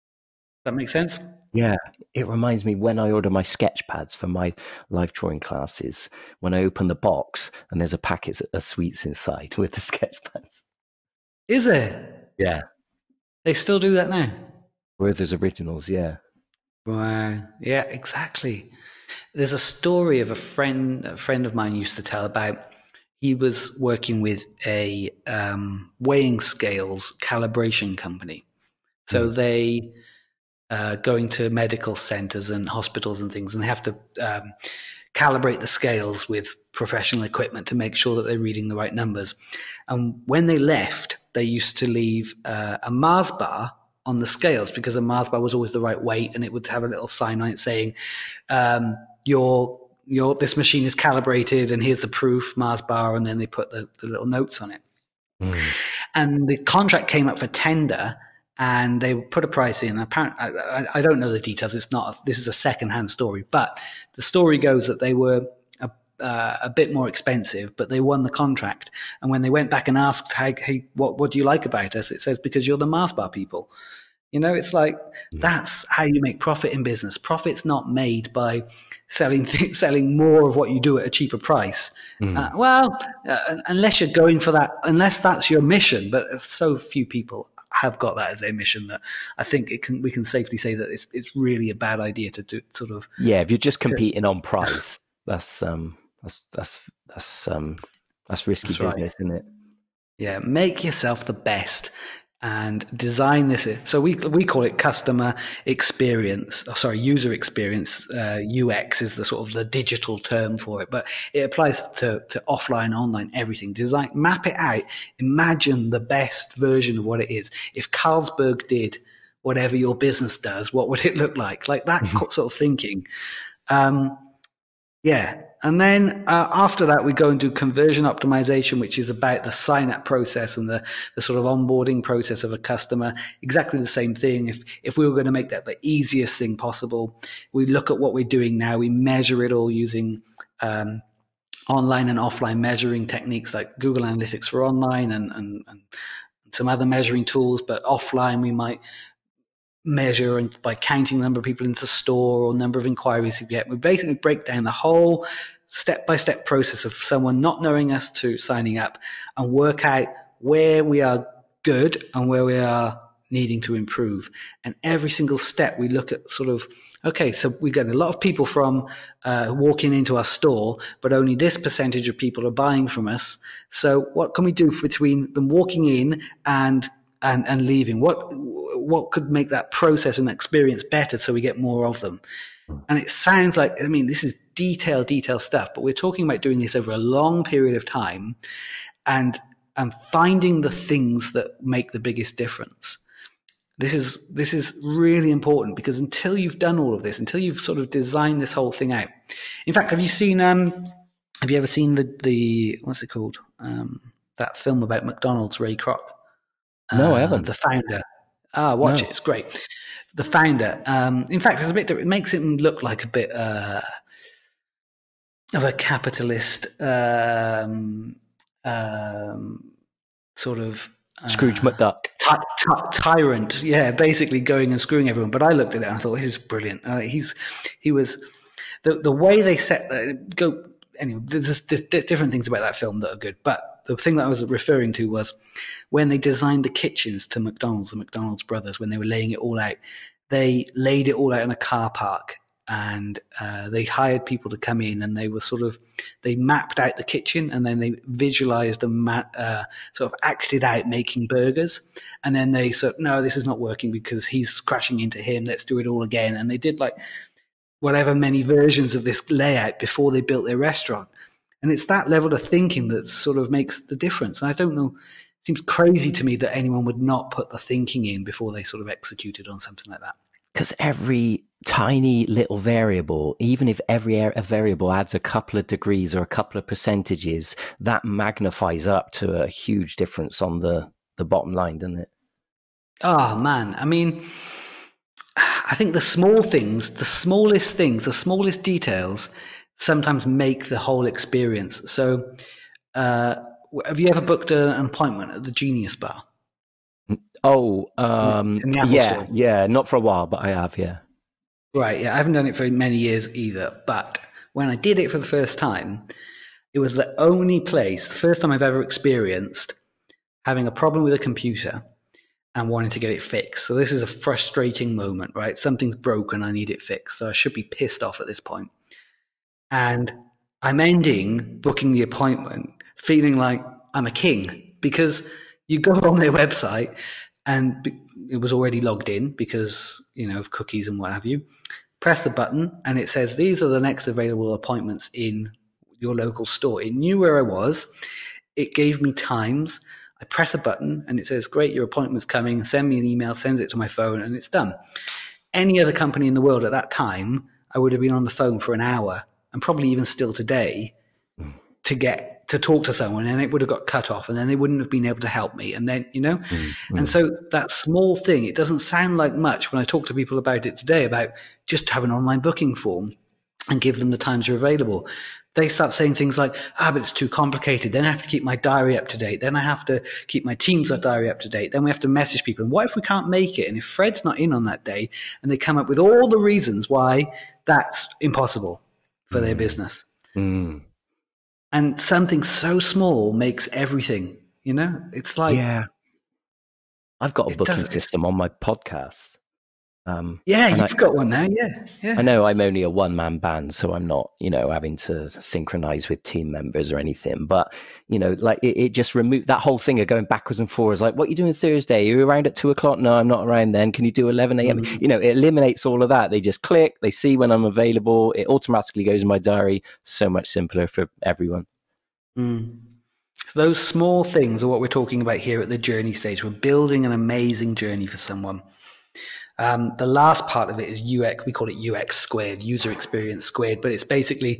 Speaker 2: That makes sense?
Speaker 1: Yeah, it reminds me when I order my sketch pads for my life drawing classes, when I open the box and there's a packet of sweets inside with the sketch pads.
Speaker 2: Is there?
Speaker 1: Yeah.
Speaker 2: They still do that now?
Speaker 1: Werther's Originals, yeah.
Speaker 2: Wow. Yeah, exactly. There's a story of a friend, a friend of mine used to tell about, he was working with a um, weighing scales calibration company. So mm. they... Uh, going to medical centers and hospitals and things, and they have to um, calibrate the scales with professional equipment to make sure that they're reading the right numbers. And when they left, they used to leave uh, a Mars bar on the scales because a Mars bar was always the right weight, and it would have a little sign on it saying, um, your, your, this machine is calibrated and here's the proof, Mars bar, and then they put the, the little notes on it. Mm. And the contract came up for tender, and they put a price in. Apparently, I, I don't know the details. It's not. This is a second-hand story, but the story goes that they were a, uh, a bit more expensive, but they won the contract. And when they went back and asked, "Hey, hey what what do you like about us?" It says, "Because you're the Mars bar people." You know, it's like that's how you make profit in business. Profit's not made by selling th- selling more of what you do at a cheaper price. Mm. Uh, well, uh, unless you're going for that, unless that's your mission. But so few people have got that as their mission that I think it can we can safely say that it's it's really a bad idea to do sort of.
Speaker 1: Yeah, if you're just competing to, on price, that's um that's that's that's um that's risky that's business, right. Isn't it?
Speaker 2: Yeah, make yourself the best and design this. So we we call it customer experience. Oh, sorry, user experience. Uh, U X is the sort of the digital term for it, but it applies to, to offline, online, everything. Design, map it out. Imagine the best version of what it is. If Carlsberg did whatever your business does, what would it look like? Like that sort of thinking. Um, yeah. And then uh, after that, we go and do conversion optimization, which is about the sign-up process and the, the sort of onboarding process of a customer. Exactly the same thing. If if we were going to make that the easiest thing possible, we look at what we're doing now. We measure it all using um, online and offline measuring techniques like Google Analytics for online and, and, and some other measuring tools. But offline, we might measure and by counting the number of people into the store or number of inquiries we get. We basically break down the whole step-by-step process of someone not knowing us to signing up and work out where we are good and where we are needing to improve. And every single step we look at sort of, okay, so we get a lot of people from uh, walking into our store, but only this percentage of people are buying from us. So what can we do between them walking in and and, and leaving? What what could make that process and experience better so we get more of them? And it sounds like, I mean, this is detailed, detailed stuff, but we're talking about doing this over a long period of time and and finding the things that make the biggest difference. This is this is really important, because until you've done all of this, until you've sort of designed this whole thing out. In fact, have you seen um have you ever seen the the what's it called? Um that film about McDonald's, Ray Kroc?
Speaker 1: No, I
Speaker 2: Uh,
Speaker 1: haven't.
Speaker 2: the founder. Ah, watch
Speaker 1: No.
Speaker 2: it, it's great. The founder. Um in fact, it's a bit it makes him look like a bit uh of a capitalist um um sort of uh,
Speaker 1: Scrooge McDuck.
Speaker 2: Ty- ty- tyrant, yeah, basically going and screwing everyone. But I looked at it and I thought, this is brilliant. Uh, he's he was the the way they set uh, go anyway. There's, there's different things about that film that are good, but the thing that I was referring to was when they designed the kitchens to McDonald's, the McDonald's brothers, when they were laying it all out, they laid it all out in a car park. And uh, they hired people to come in, and they were sort of they mapped out the kitchen, and then they visualized and ma- uh, sort of acted out making burgers, and then they said, no, this is not working because he's crashing into him, let's do it all again. And they did like whatever many versions of this layout before they built their restaurant. And it's that level of thinking that sort of makes the difference. And I don't know, it seems crazy to me that anyone would not put the thinking in before they sort of executed on something like that.
Speaker 1: Because every tiny little variable, even if every a variable adds a couple of degrees or a couple of percentages, that magnifies up to a huge difference on the, the bottom line, doesn't it?
Speaker 2: Oh, man. I mean, I think the small things, the smallest things, the smallest details sometimes make the whole experience. So uh, have you ever booked an appointment at the Genius Bar?
Speaker 1: Oh, um,
Speaker 2: In the Apple
Speaker 1: yeah,
Speaker 2: Store?
Speaker 1: yeah. Not for a while, but I have, yeah.
Speaker 2: Right, yeah. I haven't done it for many years either. But when I did it for the first time, it was the only place, the first time I've ever experienced having a problem with a computer and wanting to get it fixed. So this is a frustrating moment, right? Something's broken, I need it fixed. So I should be pissed off at this point. And I'm ending booking the appointment feeling like I'm a king, because you go on their website and it was already logged in because, you know, of cookies and what have you. Press the button and it says, these are the next available appointments in your local store. It knew where I was. It gave me times. I press a button and it says, great, your appointment's coming. Send me an email, sends it to my phone, and it's done. Any other company in the world at that time, I would have been on the phone for an hour, and probably even still today, to get to talk to someone, and it would have got cut off, and then they wouldn't have been able to help me. And then, you know, mm-hmm. and so that small thing, it doesn't sound like much when I talk to people about it today, about just have an online booking form and give them the times you're available. They start saying things like, ah, but it's too complicated. Then I have to keep my diary up to date. Then I have to keep my team's diary up to date. Then we have to message people. And what if we can't make it? And if Fred's not in on that day, and they come up with all the reasons why that's impossible for mm. their business.
Speaker 1: Mm.
Speaker 2: And something so small makes everything, you know? It's like...
Speaker 1: Yeah. I've got a booking system on my podcast. Um,
Speaker 2: yeah, you've
Speaker 1: I,
Speaker 2: got one now, yeah, yeah.
Speaker 1: I know I'm only a one-man band, so I'm not, you know, having to synchronize with team members or anything. But, you know, like it, it just removed that whole thing of going backwards and forwards. Like, what are you doing Thursday? Are you around at two o'clock? No, I'm not around then. Can you do eleven a.m.? Mm. You know, it eliminates all of that. They just click, they see when I'm available. It automatically goes in my diary. So much simpler for everyone.
Speaker 2: Mm. So those small things are what we're talking about here at the journey stage. We're building an amazing journey for someone. Um, the last part of it is U X. We call it U X squared, user experience squared. But it's basically,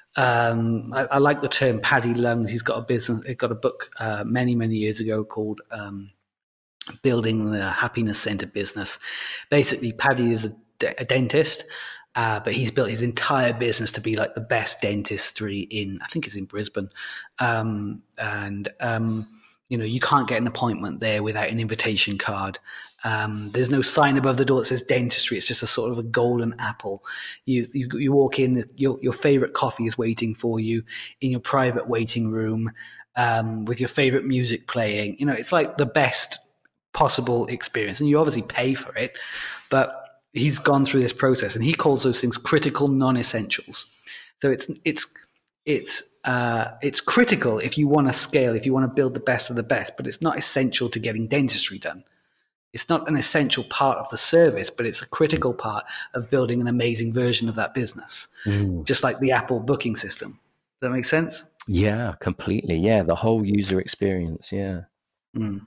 Speaker 2: um, I, I like the term Paddy Lungs. He's got a business, he got a book uh, many, many years ago called um, Building the Happiness Center Business. Basically, Paddy is a, de- a dentist, uh, but he's built his entire business to be like the best dentistry in, I think it's in Brisbane. Um, and, um, you know, you can't get an appointment there without an invitation card. Um, there's no sign above the door that says dentistry. It's just a sort of a golden apple. You you, you walk in, your your favorite coffee is waiting for you in your private waiting room um, with your favorite music playing. You know, it's like the best possible experience. And you obviously pay for it, but he's gone through this process, and he calls those things critical non-essentials. So it's it's it's uh, it's critical if you want to scale, if you want to build the best of the best, but it's not essential to getting dentistry done. It's not an essential part of the service, but it's a critical part of building an amazing version of that business. Mm. Just like the Apple booking system. Does that make sense?
Speaker 1: Yeah, completely. Yeah, the whole user experience. Yeah.
Speaker 2: Mm.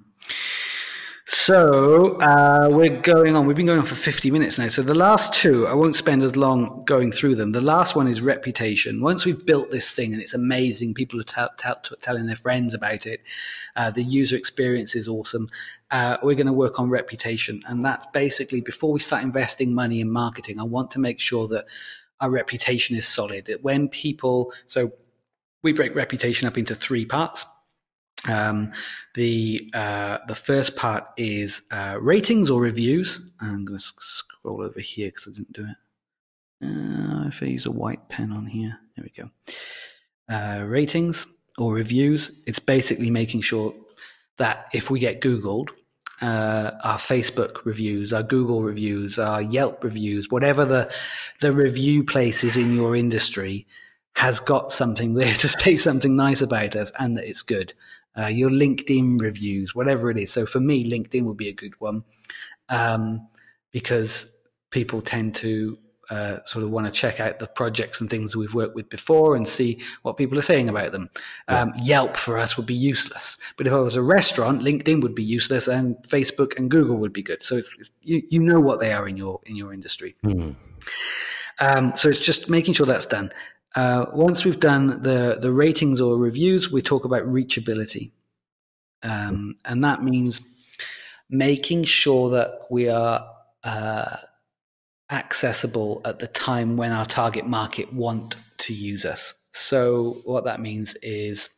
Speaker 2: So uh, we're going on. We've been going on for fifty minutes now. So the last two, I won't spend as long going through them. The last one is reputation. Once we've built this thing and it's amazing, people are t- t- telling their friends about it, uh, the user experience is awesome, uh, we're going to work on reputation. And that's basically, before we start investing money in marketing, I want to make sure that our reputation is solid. That when people, so we break reputation up into three parts. Um, the uh, the first part is uh, ratings or reviews. I'm going to scroll over here because I didn't do it. Uh, if I use a white pen on here, there we go. Uh, ratings or reviews. It's basically making sure that if we get Googled, uh, our Facebook reviews, our Google reviews, our Yelp reviews, whatever the the review place is in your industry, has got something there to say something nice about us and that it's good. Uh, your LinkedIn reviews, whatever it is. So for me, LinkedIn would be a good one um, because people tend to uh, sort of want to check out the projects and things we've worked with before and see what people are saying about them. Um, yeah. Yelp for us would be useless. But if I was a restaurant, LinkedIn would be useless and Facebook and Google would be good. So it's, it's, you, you know what they are in your in your industry. Mm. Um, so it's just making sure that's done. Uh, once we've done the, the ratings or reviews, we talk about reachability. Um, and that means making sure that we are uh, accessible at the time when our target market want to use us. So what that means is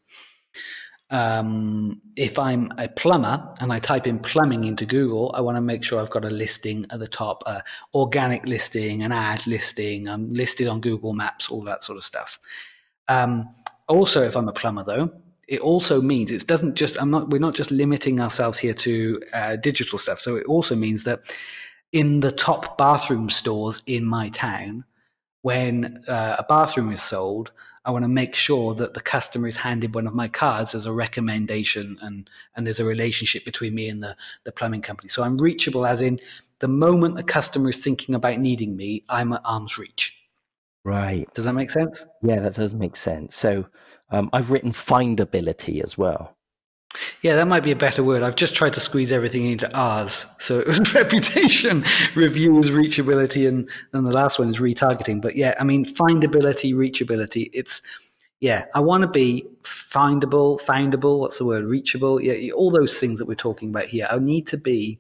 Speaker 2: um, if I'm a plumber and I type in plumbing into Google, I want to make sure I've got a listing at the top, uh, organic listing, an ad listing, I'm listed on Google Maps, all that sort of stuff. Um, also, if I'm a plumber though, it also means it doesn't just, I'm not, we're not just limiting ourselves here to uh, digital stuff. So it also means that in the top bathroom stores in my town, when uh, a bathroom is sold, I want to make sure that the customer is handed one of my cards as a recommendation, and, and there's a relationship between me and the, the plumbing company. So I'm reachable as in the moment a customer is thinking about needing me, I'm at arm's reach.
Speaker 1: Right.
Speaker 2: Does that make sense?
Speaker 1: Yeah, that does make sense. So um, I've written findability as well.
Speaker 2: Yeah, that might be a better word. I've just tried to squeeze everything into R's. So it was reputation, reviews, reachability, and, and the last one is retargeting. But yeah, I mean, findability, reachability, it's, yeah, I want to be findable, findable, what's the word, reachable, yeah, all those things that we're talking about here. I need to be,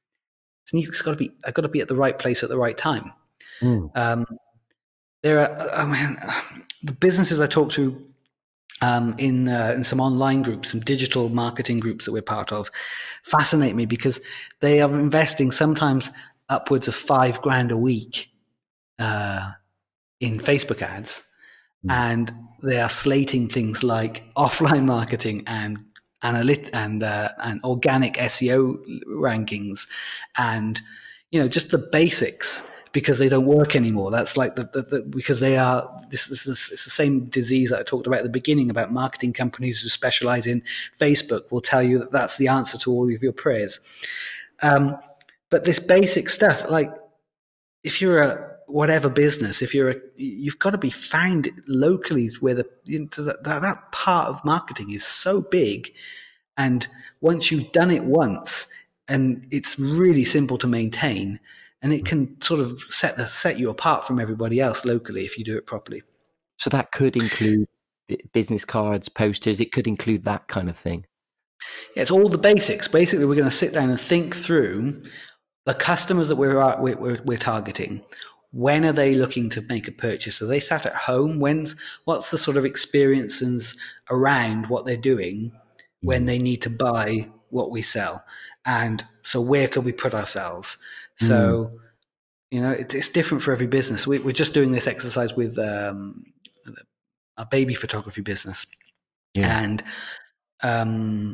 Speaker 2: it's got to be, I've got to be at the right place at the right time. Mm. Um, there are, I mean, the businesses I talk to, Um, in uh, in some online groups, some digital marketing groups that we're part of, fascinate me because they are investing sometimes upwards of five grand a week uh, in Facebook ads, mm. and they are slating things like offline marketing and analyt and uh, and organic S E O rankings, and you know just the basics. Because they don't work anymore. That's like the, the, the because they are this, this is it's the same disease that I talked about at the beginning about marketing companies who specialize in Facebook will tell you that that's the answer to all of your prayers. Um, but this basic stuff, like if you're a whatever business, if you're a, you've got to be found locally where the you know, that, that part of marketing is so big, and once you've done it once, and it's really simple to maintain. And it can sort of set the, set you apart from everybody else locally if you do it properly.
Speaker 1: So that could include business cards, posters. It could include that kind of thing.
Speaker 2: Yeah, it's all the basics. Basically, we're going to sit down and think through the customers that we're we're, we're targeting. When are they looking to make a purchase? Are they sat at home? When's what's the sort of experiences around what they're doing when mm. they need to buy what we sell? And so where could we put ourselves? So, mm. you know, it, it's different for every business. We, we're just doing this exercise with um, a baby photography business. Yeah. And um,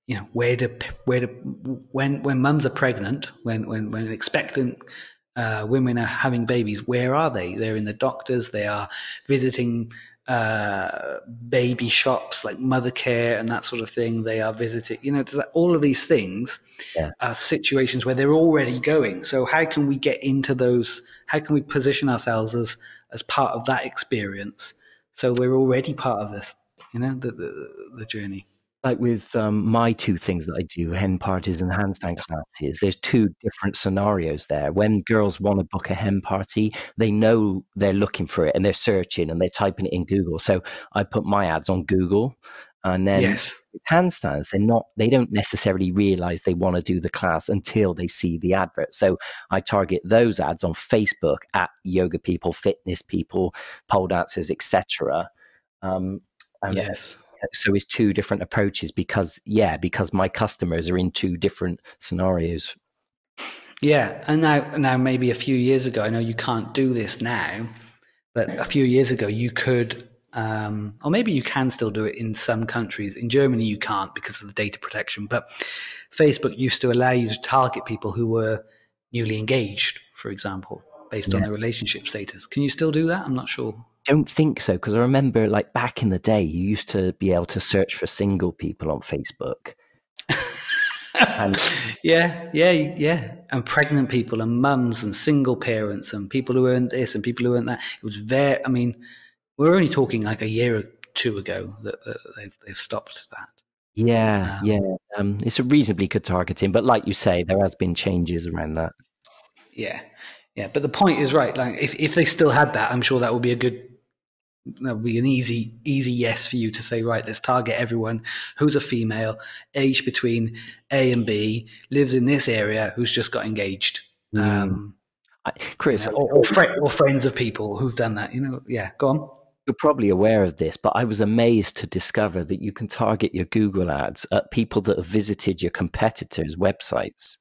Speaker 2: you know, where do where do when when mums are pregnant, when when when expectant uh, women are having babies, where are they? They're in the doctors. They are visiting uh, baby shops like mother care and that sort of thing. They are visiting, you know, does that, all of these things
Speaker 1: Yeah.
Speaker 2: are situations where they're already going. So how can we get into those? How can we position ourselves as as part of that experience? So we're already part of this, you know, the the, the journey.
Speaker 1: Like with um, my two things that I do, hen parties and handstand classes, there's two different scenarios there. When girls want to book a hen party, they know they're looking for it and they're searching and they're typing it in Google. So I put my ads on Google, and then
Speaker 2: Yes.
Speaker 1: handstands, they're not, they don't necessarily realize they want to do the class until they see the advert. So I target those ads on Facebook at yoga people, fitness people, pole dancers, et cetera. Um, and
Speaker 2: Yes.
Speaker 1: so it's two different approaches because, yeah, because my customers are in two different scenarios.
Speaker 2: Yeah, and now now maybe a few years ago, I know you can't do this now, but a few years ago you could, um, or maybe you can still do it in some countries. In Germany, you can't because of the data protection. But Facebook used to allow you to target people who were newly engaged, for example, based on
Speaker 1: Yeah.
Speaker 2: their relationship status. Can you still do that? I'm not sure.
Speaker 1: Don't think so, because I remember, like, back in the day, you used to be able to search for single people on Facebook. And
Speaker 2: Yeah, yeah, yeah. And pregnant people and mums and single parents and people who earned this and people who earned that. It was very, I mean, we're only talking like a year or two ago that, that they've, they've stopped that.
Speaker 1: yeah,
Speaker 2: Um,
Speaker 1: yeah, um, it's a reasonably good targeting, but like you say, there has been changes around that.
Speaker 2: yeah, yeah. But the point is right. Like, if, if they still had that, I'm sure that would be a good, that would be an easy, easy yes for you to say, right, let's target everyone who's a female, aged between A and B, lives in this area, who's just got engaged.
Speaker 1: Mm.
Speaker 2: Um,
Speaker 1: I,
Speaker 2: you
Speaker 1: Chris,
Speaker 2: know, or, or, fri- or friends of people who've done that. You know, yeah. Go on.
Speaker 1: you're probably aware of this, but I was amazed to discover that you can target your Google ads at people that have visited your competitors' websites.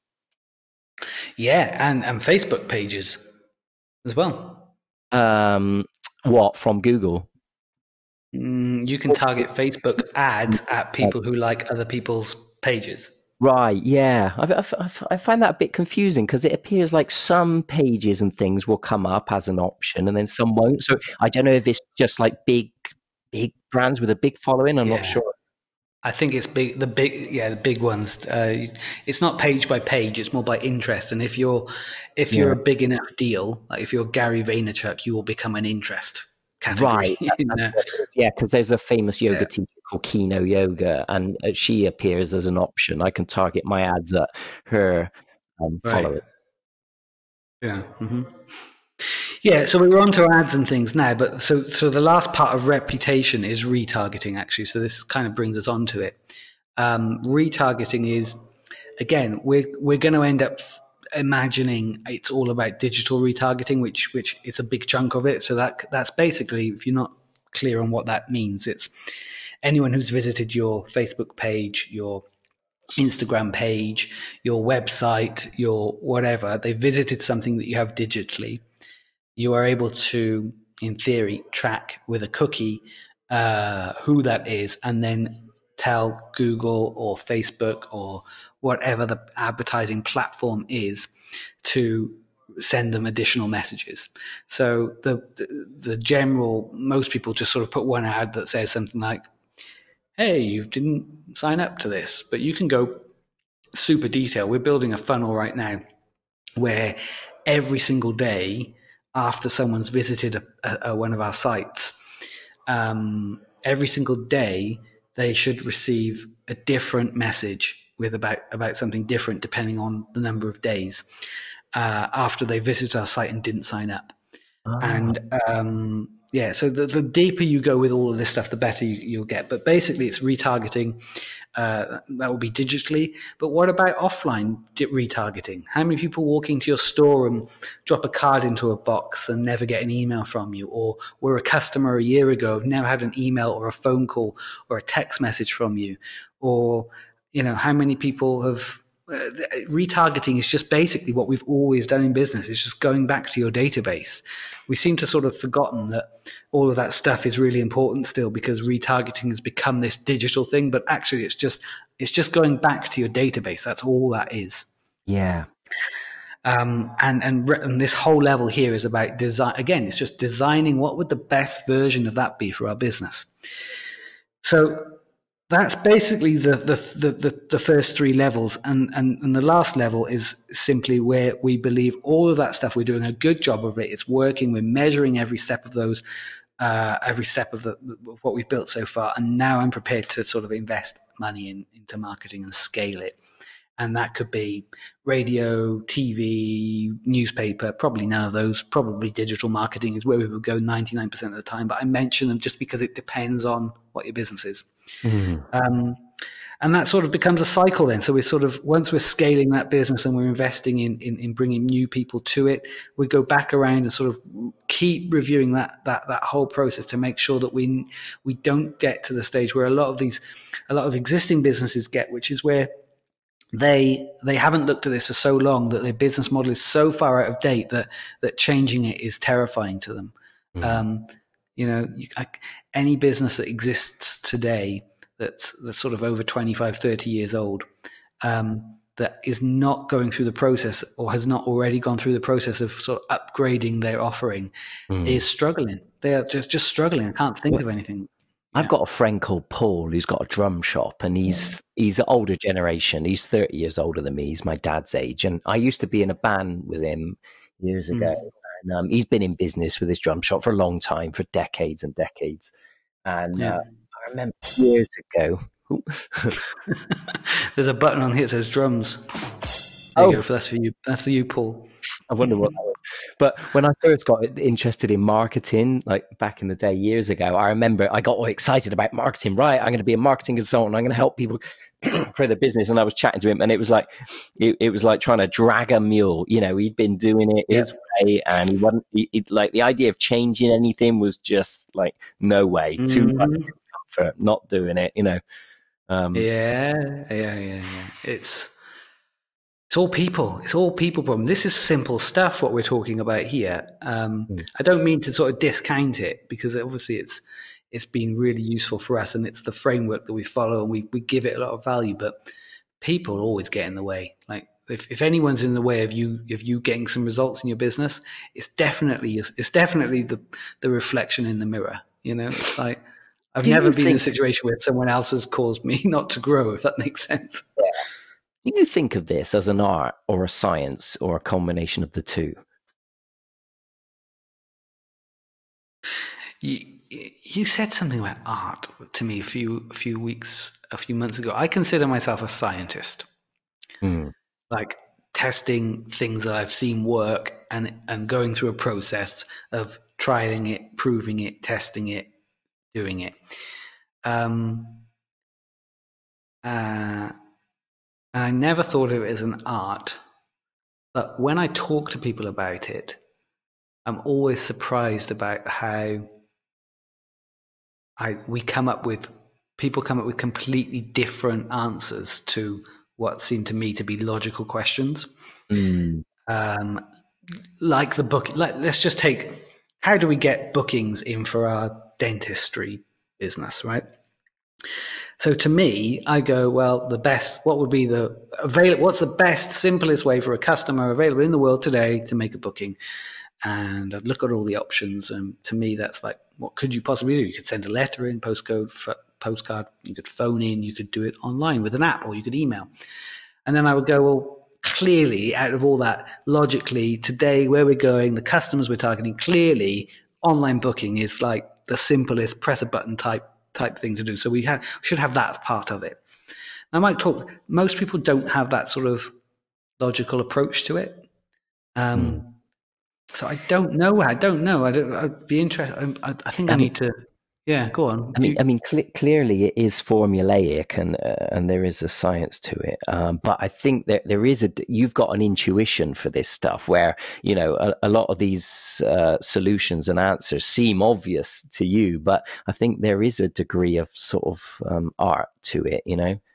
Speaker 2: Yeah, and and Facebook pages as well.
Speaker 1: Um, what, from Google?
Speaker 2: Mm, you can target Facebook ads at people who like other people's pages.
Speaker 1: Right, yeah. I, I, I find that a bit confusing because it appears like some pages and things will come up as an option and then some won't. So I don't know if it's just like big, big brands with a big following. I'm not
Speaker 2: Yeah,
Speaker 1: sure.
Speaker 2: I think it's big. The big, yeah, the big ones. Uh, it's not page by page; it's more by interest. And if you're if you're
Speaker 1: Yeah,
Speaker 2: a big enough deal, like if you're Gary Vaynerchuk, you will become an interest category.
Speaker 1: right. That,
Speaker 2: in
Speaker 1: that's
Speaker 2: there.
Speaker 1: what it is. Yeah, because there's a famous yoga
Speaker 2: Yeah,
Speaker 1: teacher called Kino Yoga, and uh, she appears as an option. I can target my ads at her um,
Speaker 2: right.
Speaker 1: followers.
Speaker 2: Yeah. hmm Yeah, so we're on to ads and things now, but so so the last part of reputation is retargeting actually. So this kind of brings us on to it. Um, retargeting is again we're we're going to end up imagining it's all about digital retargeting, which which is a big chunk of it. So that that's basically, if you're not clear on what that means, it's anyone who's visited your Facebook page, your Instagram page, your website, your whatever, they visited something that you have digitally. You are able to, in theory, track with a cookie uh, who that is, and then tell Google or Facebook or whatever the advertising platform is to send them additional messages. So the, the the general, most people just sort of put one ad that says something like, "Hey, you didn't sign up to this," but you can go super detailed. We're building a funnel right now where every single day after someone's visited a, a, a one of our sites, um, every single day they should receive a different message with about about something different depending on the number of days uh, after they visited our site and didn't sign up.
Speaker 1: Ah,
Speaker 2: And um, yeah, so the, the deeper you go with all of this stuff, the better you, you'll get. But basically, it's retargeting. Uh, that will be digitally. But what about offline retargeting? How many people walk into your store and drop a card into a box and never get an email from you? Or were a customer a year ago, have never had an email or a phone call or a text message from you? Or, you know, how many people have uh, retargeting is just basically what we've always done in business. It's just going back to your database. We seem to sort of forgotten that all of that stuff is really important still because retargeting has become this digital thing, but actually it's just It's just going back to your database. That's all that is.
Speaker 1: Yeah.
Speaker 2: Um, and, and and this whole level here is about design. Again, it's just designing what would the best version of that be for our business. So that's basically the the the, the, the first three levels, and, and and the last level is simply where we believe all of that stuff, we're doing a good job of it. It's working. We're measuring every step of those, uh, every step of, the, of what we've built so far, and now I'm prepared to sort of invest money in, into marketing and scale it. And that could be radio, T V, newspaper, probably none of those. Probably digital marketing is where we would go ninety-nine percent of the time. But I mention them just because it depends on what your business is. Mm. Um, and that sort of becomes a cycle then. So we're sort of, once we're scaling that business and we're investing in, in, in bringing new people to it, we go back around and sort of keep reviewing that, that, that whole process to make sure that we, we don't get to the stage where a lot of these, a lot of existing businesses get, which is where They they haven't looked at this for so long that their business model is so far out of date that that changing it is terrifying to them. Mm. Um, you know, you, I, any business that exists today that's that's sort of over twenty-five, thirty years old, um, that is not going through the process or has not already gone through the process of sort of upgrading their offering mm. is struggling. They are just, just struggling. I can't think well, of anything.
Speaker 1: I've got a friend called Paul who's got a drum shop, and he's he's an older generation. He's thirty years older than me. He's my dad's age. And I used to be in a band with him years ago. Mm. And um, he's been in business with his drum shop for a long time, for decades and decades. And yeah. uh, I remember years ago.
Speaker 2: There's a button on here that says drums. There oh. you go. That's for you. That's for you, Paul.
Speaker 1: I wonder what that was. But when I first got interested in marketing, like back in the day, years ago, I remember I got all excited about marketing. Right, I'm going to be a marketing consultant. I'm going to help people create their business. And I was chatting to him, and it was like, it, it was like trying to drag a mule. You know, he'd been doing it his yeah. way, and he wasn't he, he, like the idea of changing anything was just like no way. Mm-hmm. Too much discomfort, not doing it. You know.
Speaker 2: Um, yeah, yeah, yeah, yeah. It's. It's all people. It's all people problem. This is simple stuff, what we're talking about here. Um, mm. I don't mean to sort of discount it, because obviously it's it's been really useful for us, and it's the framework that we follow, and we, we give it a lot of value. But people always get in the way. Like if, if anyone's in the way of you of you getting some results in your business, it's definitely it's definitely the the reflection in the mirror. You know, it's like I've Do never been think- in a situation where someone else has caused me not to grow, if that makes sense.
Speaker 1: Yeah. Do you think of this as an art or a science or a combination of the two?
Speaker 2: You, you said something about art to me a few a few weeks, a few months ago. I consider myself a scientist, mm. like testing things that I've seen work and and going through a process of trying it, proving it, testing it, doing it. Um. Uh. And I never thought of it as an art, but when I talk to people about it, I'm always surprised about how I we come up with people come up with completely different answers to what seem to me to be logical questions. Mm. Um, like the book, like let's just take how do we get bookings in for our dentistry business, right? So to me, I go, well, the best, what would be the available, what's the best, simplest way for a customer available in the world today to make a booking? And I'd look at all the options. And to me, that's like, what could you possibly do? You could send a letter in, postcode, postcard, you could phone in, you could do it online with an app, or you could email. And then I would go, well, clearly out of all that, logically, today, where we're going, the customers we're targeting, clearly online booking is like the simplest press a button type type thing to do. So we have, should have that part of it. Now, I might talk, most people don't have that sort of logical approach to it. Um, mm. So I don't know. I don't know. I don't, I'd be interested. I, I think I, I mean, need to, yeah, go on.
Speaker 1: I mean, you, I mean, cl- clearly it is formulaic, and uh, and there is a science to it. Um, but I think that there is a, you've got an intuition for this stuff where, you know, a, a lot of these uh, solutions and answers seem obvious to you, but I think there is a degree of sort of um, art to it, you know?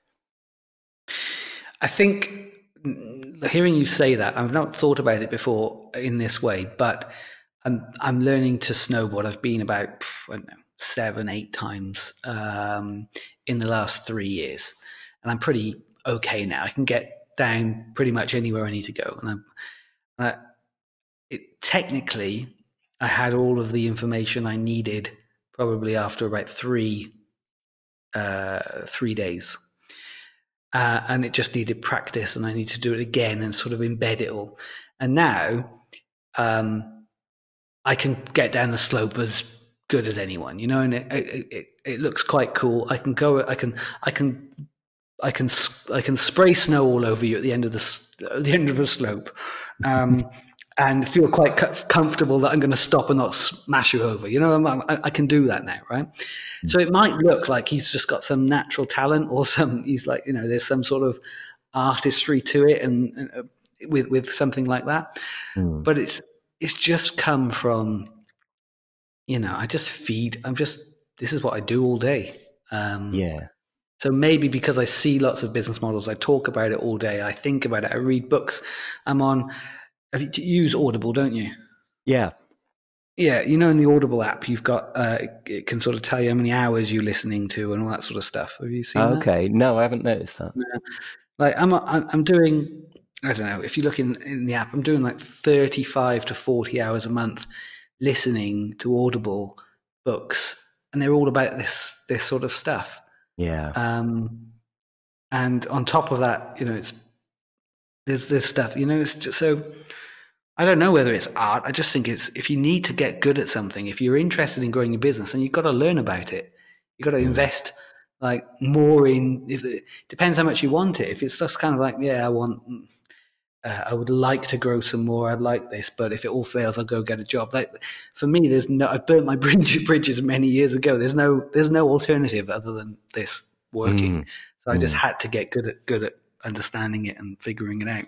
Speaker 2: I think hearing you say that, I've not thought about it before in this way, but I'm, I'm learning to snowboard. I've been about, I don't know, seven, eight times um, in the last three years. And and I'm pretty okay now. I can get down pretty much anywhere I need to go. And I'm, uh, it, technically, I had all of the information I needed probably after about three uh, three days. Uh, and it just needed practice, and I need to do it again and sort of embed it all. And now um, I can get down the slope as good as anyone, you know, and it, it, it, it looks quite cool. I can go, I can, I can, I can, I can spray snow all over you at the end of the at the end of the slope, um, and feel quite comfortable that I'm going to stop and not smash you over. You know, I, I can do that now, right? Mm. So it might look like he's just got some natural talent, or some he's like, you know, there's some sort of artistry to it, and, and uh, with with something like that. Mm. But it's it's just come from, you know, I just feed. I'm just this is what I do all day. Um,
Speaker 1: yeah.
Speaker 2: So maybe because I see lots of business models, I talk about it all day. I think about it. I read books. I'm on. You use Audible, don't you?
Speaker 1: Yeah.
Speaker 2: Yeah, you know, in the Audible app, you've got uh, it can sort of tell you how many hours you're listening to and all that sort of stuff. Have you seen that?
Speaker 1: Okay, no, I haven't noticed that.
Speaker 2: Yeah. Like I'm, I'm doing. I don't know if you look in in the app, I'm doing like thirty-five to forty hours a month listening to Audible books, and they're all about this this sort of stuff.
Speaker 1: Yeah.
Speaker 2: Um, and on top of that, you know, it's there's this stuff. You know, it's just so. I don't know whether it's art. I just think it's if you need to get good at something, if you're interested in growing your business, then you've got to learn about it. You've got to invest like more in. If it depends how much you want it. If it's just kind of like, yeah, I want, uh, I would like to grow some more. I'd like this, but if it all fails, I'll go get a job. Like for me, there's no. I've burnt my bridge, bridges many years ago. There's no. There's no alternative other than this working. Mm. So I just mm. had to get good at good at understanding it and figuring it out.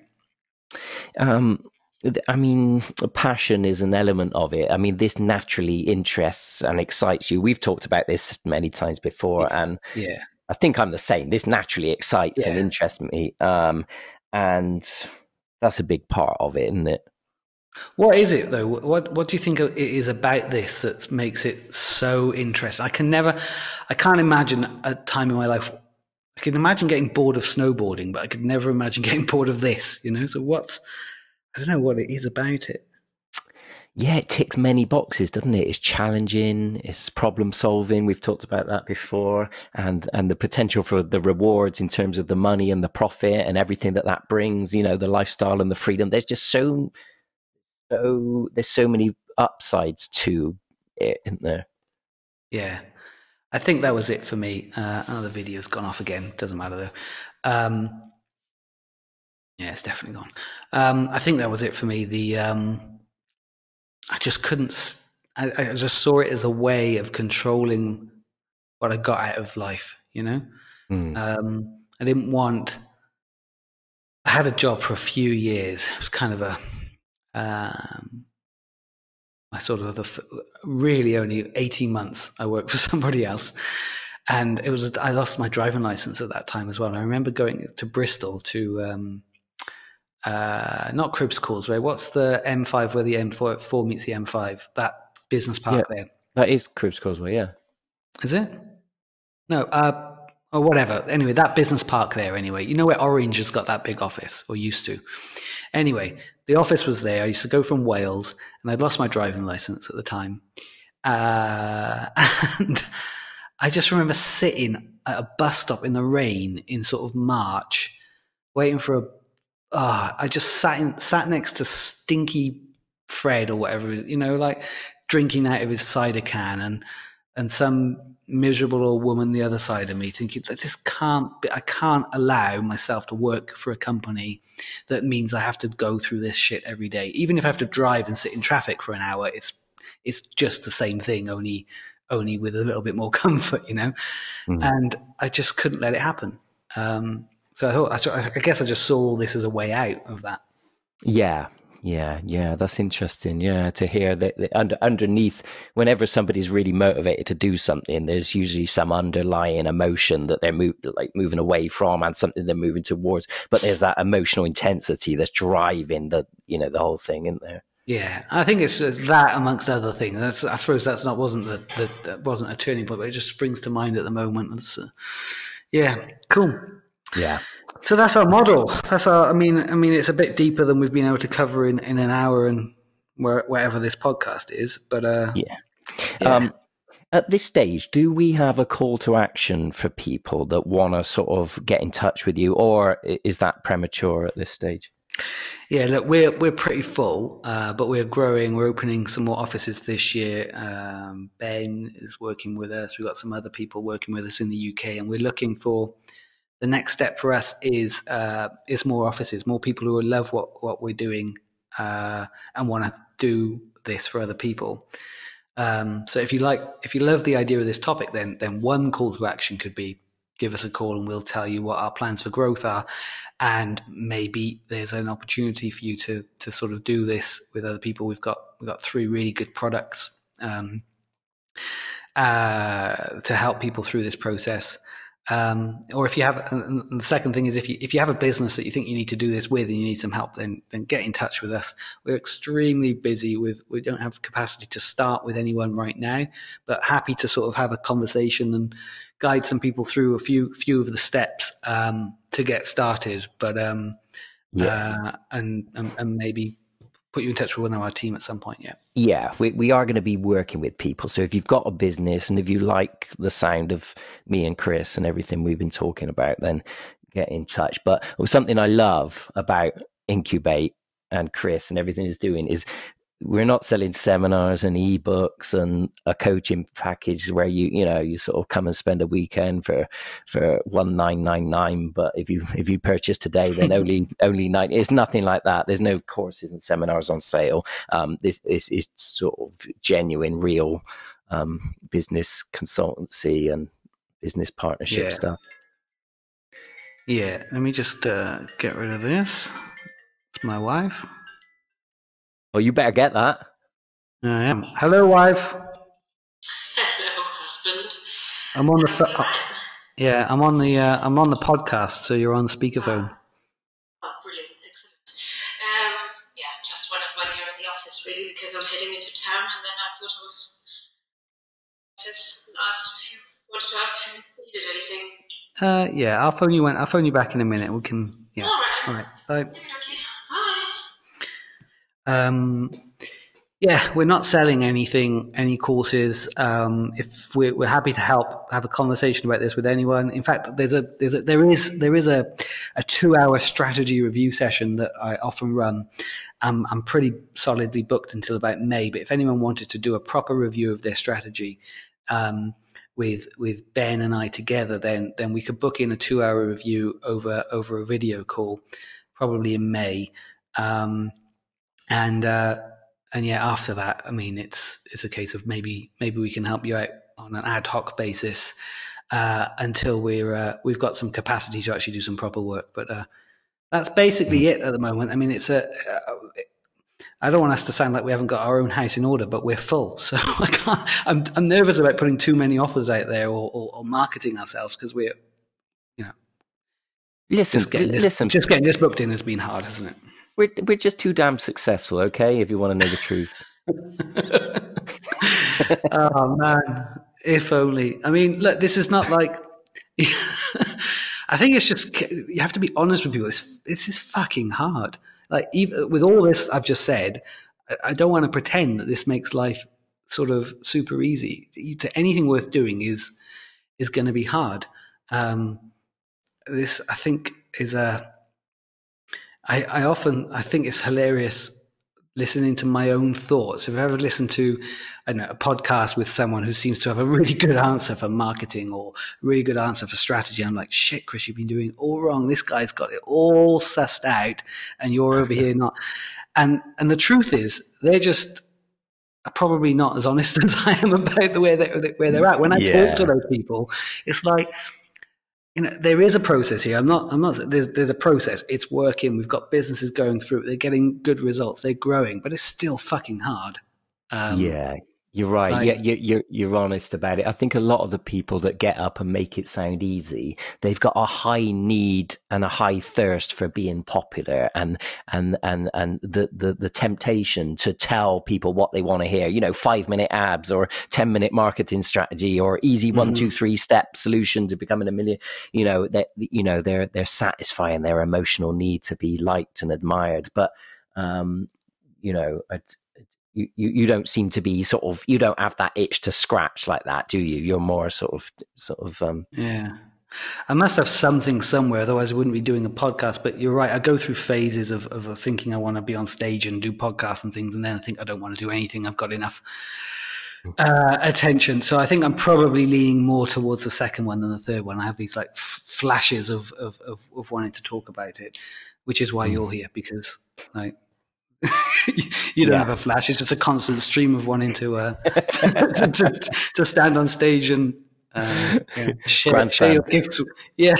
Speaker 1: Um. I mean, passion is an element of it. I mean, this naturally interests and excites you. We've talked about this many times before, and
Speaker 2: yeah,
Speaker 1: I think I'm the same. This naturally excites yeah. and interests me, um, and that's a big part of it, isn't it?
Speaker 2: What is it though? What What do you think it is about this that makes it so interesting? I can never, I can't imagine a time in my life. I can imagine getting bored of snowboarding, but I could never imagine getting bored of this. You know, so what's I don't know what it is about it.
Speaker 1: Yeah, it ticks many boxes, doesn't it? It's challenging, it's problem solving. We've talked about that before, and and the potential for the rewards in terms of the money and the profit and everything that that brings. You know, the lifestyle and the freedom. There's just so so there's so many upsides to it, isn't there?
Speaker 2: Yeah, I think that was it for me. Uh, another video's gone off again. Doesn't matter though. Um, Yeah, it's definitely gone. Um, I think that was it for me. The um, I just couldn't. I, I just saw it as a way of controlling what I got out of life. You know, mm. um, I didn't want. I had a job for a few years. It was kind of a. Um, I sort of the really only eighteen months. I worked for somebody else, and it was. I lost my driving license at that time as well. And I remember going to Bristol to. Um, Uh, not Cribbs Causeway. What's the M five where the M four meets the M five? That business park
Speaker 1: yeah,
Speaker 2: there.
Speaker 1: That is Cribbs Causeway, yeah.
Speaker 2: Is it? No, uh, or whatever. Anyway, that business park there anyway. You know where Orange has got that big office, or used to. Anyway, the office was there. I used to go from Wales, and I'd lost my driving license at the time. Uh, and I just remember sitting at a bus stop in the rain in sort of March, waiting for a Oh, I just sat in, sat next to Stinky Fred or whatever, you know, like drinking out of his cider can, and and some miserable old woman the other side of me thinking that this can't be, I can't allow myself to work for a company that means I have to go through this shit every day. Even if I have to drive and sit in traffic for an hour, it's it's just the same thing, only only with a little bit more comfort, you know. Mm-hmm. And I just couldn't let it happen. Um, So I thought, I guess I just saw this as a way out of that.
Speaker 1: Yeah, yeah, yeah. That's interesting. Yeah, to hear that, that under, underneath, whenever somebody's really motivated to do something, there's usually some underlying emotion that they're move, like moving away from, and something they're moving towards. But there's that emotional intensity that's driving the, you know, the whole thing, isn't there?
Speaker 2: Yeah, I think it's, it's that amongst other things. That's, I suppose that's not wasn't the, the that wasn't a turning point, but it just springs to mind at the moment. It's, uh, yeah, cool.
Speaker 1: Yeah.
Speaker 2: So that's our model. That's our. I mean, I mean, it's a bit deeper than we've been able to cover in, in an hour and where, wherever this podcast is. But uh,
Speaker 1: Yeah.
Speaker 2: yeah.
Speaker 1: Um, at this stage, do we have a call to action for people that want to sort of get in touch with you, or is that premature at this stage?
Speaker 2: Yeah, look, we're we're pretty full, uh, but we're growing. We're opening some more offices this year. Um, Ben is working with us. We've got some other people working with us in the U K, and we're looking for the next step for us is uh, is more offices, more people who love what what we're doing uh, and want to do this for other people. Um, so if you like, if you love the idea of this topic, then then one call to action could be give us a call and we'll tell you what our plans for growth are, and maybe there's an opportunity for you to to sort of do this with other people. We've got we've got three really good products um, uh, to help people through this process. Um, or if you have, and the second thing is if you if you have a business that you think you need to do this with and you need some help, then then get in touch with us. We're extremely busy with, we don't have capacity to start with anyone right now, but happy to sort of have a conversation and guide some people through a few few of the steps um, to get started. But um,
Speaker 1: Yeah.
Speaker 2: uh, and, and and maybe put you in touch with one of our team at some point. Yeah.
Speaker 1: Yeah, we we are going to be working with people. So if you've got a business and if you like the sound of me and Chris and everything we've been talking about, then get in touch. But something I love about Incubate and Chris and everything he's doing is we're not selling seminars and ebooks and a coaching package where you you know you sort of come and spend a weekend for for one nine nine nine. But if you if you purchase today, then only only nine. It's nothing like that. There's no courses and seminars on sale. Um, this this is sort of genuine, real um, business consultancy and business partnership
Speaker 2: Yeah.
Speaker 1: stuff.
Speaker 2: Yeah. Let me just uh, get rid of this. It's my wife.
Speaker 1: Oh, you better get that.
Speaker 2: I am. Hello, wife.
Speaker 3: Hello, husband.
Speaker 2: I'm on the. Fo-
Speaker 3: Right.
Speaker 2: yeah, I'm on the. Uh, I'm on the podcast, so you're on speakerphone.
Speaker 3: Oh, brilliant, excellent. Um, yeah, just wondered whether you're in the office really, because I'm heading into town, and then I thought I was just asked if you wanted to ask if you needed anything.
Speaker 2: Uh, yeah, I'll phone you when. I'll phone you back in a minute. We can. Yeah.
Speaker 3: All right.
Speaker 2: All right. Bye.
Speaker 3: Okay, okay. Bye.
Speaker 2: Um, yeah, we're not selling anything, any courses. Um, if we're, we're happy to help, have a conversation about this with anyone. In fact, there's a, there's a there is there is a, a two hour strategy review session that I often run. Um, I'm pretty solidly booked until about May. But if anyone wanted to do a proper review of their strategy um, with with Ben and I together, then then we could book in a two hour review over over a video call, probably in May. Um, and uh, and yeah, after that, I mean, it's it's a case of maybe maybe we can help you out on an ad hoc basis uh, until we're uh, we've got some capacity to actually do some proper work. But uh, that's basically it at the moment. I mean, it's a. Uh, I don't want us to sound like we haven't got our own house in order, but we're full. So I can't. I'm I'm nervous about putting too many offers out there or, or, or marketing ourselves because we're, you know,
Speaker 1: Listen,
Speaker 2: just getting this,
Speaker 1: listen.
Speaker 2: just getting this booked in has been hard, hasn't it?
Speaker 1: We're we're just too damn successful, okay? If you want to know the truth.
Speaker 2: Oh man, if only. I mean, look, this is not like. I think it's just you have to be honest with people. It's this is fucking hard. Like even with all this I've just said, I, I don't want to pretend that this makes life sort of super easy. To anything worth doing is is going to be hard. Um, this I think is a. I, I often I think it's hilarious listening to my own thoughts. If I ever listen to I don't know, a podcast with someone who seems to have a really good answer for marketing or a really good answer for strategy, I'm like, shit, Chris, you've been doing all wrong. This guy's got it all sussed out and you're over here not. And and the truth is, they're just probably not as honest as I am about the way they where they're at. When I
Speaker 1: Yeah.
Speaker 2: talk to those people, it's like, you know, there is a process here. I'm not, I'm not, there's, there's a process. It's working. We've got businesses going through it. They're getting good results. They're growing, but it's still fucking hard. Um,
Speaker 1: Yeah. You're right.
Speaker 2: Like,
Speaker 1: Yeah, you, you're you're honest about it. I think a lot of the people that get up and make it sound easy, they've got a high need and a high thirst for being popular, and and and and the the, the temptation to tell people what they want to hear. You know, five minute abs or ten minute marketing strategy or easy one two three step solution to becoming a million. You know that you know they're they're satisfying their emotional need to be liked and admired, but um, you know. I, You, you you don't seem to be sort of, you don't have that itch to scratch like that, do you? You're more sort of sort of um
Speaker 2: yeah. I must have something somewhere, otherwise I wouldn't be doing a podcast. But you're right. I go through phases of, of thinking I want to be on stage and do podcasts and things, and then I think I don't want to do anything. I've got enough uh, attention. So I think I'm probably leaning more towards the second one than the third one. I have these like f- flashes of, of, of, of wanting to talk about it, which is why mm. you're here, because like you don't yeah. have a flash. It's just a constant stream of wanting to uh, to, to, to stand on stage and uh, yeah, share, share your gifts. Yeah,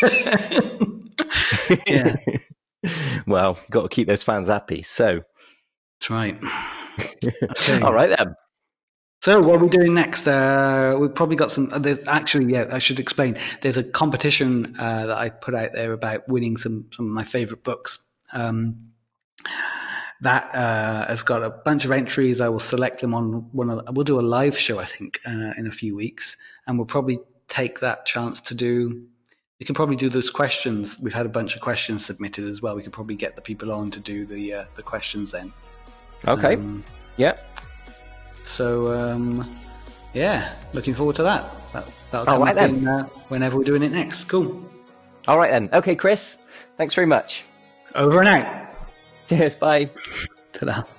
Speaker 2: yeah.
Speaker 1: Well, got to keep those fans happy. So
Speaker 2: that's right. Okay.
Speaker 1: All right then.
Speaker 2: So what are we doing next? Uh, we've probably got some. There's actually, yeah, I should explain. There's a competition uh, that I put out there about winning some some of my favorite books. Um, That uh, has got a bunch of entries. I will select them on one of. The, we'll do a live show, I think, uh, in a few weeks, and we'll probably take that chance to do. We can probably do those questions. We've had a bunch of questions submitted as well. We can probably get the people on to do the uh, the questions then.
Speaker 1: Okay.
Speaker 2: Um,
Speaker 1: yeah.
Speaker 2: So um, yeah, looking forward to that. that that'll come
Speaker 1: All right,
Speaker 2: up
Speaker 1: then.
Speaker 2: in, uh, whenever we're doing it next. Cool.
Speaker 1: All right then. Okay, Chris. Thanks very much.
Speaker 2: Over and out.
Speaker 1: Cheers. Bye.
Speaker 2: Ta-da.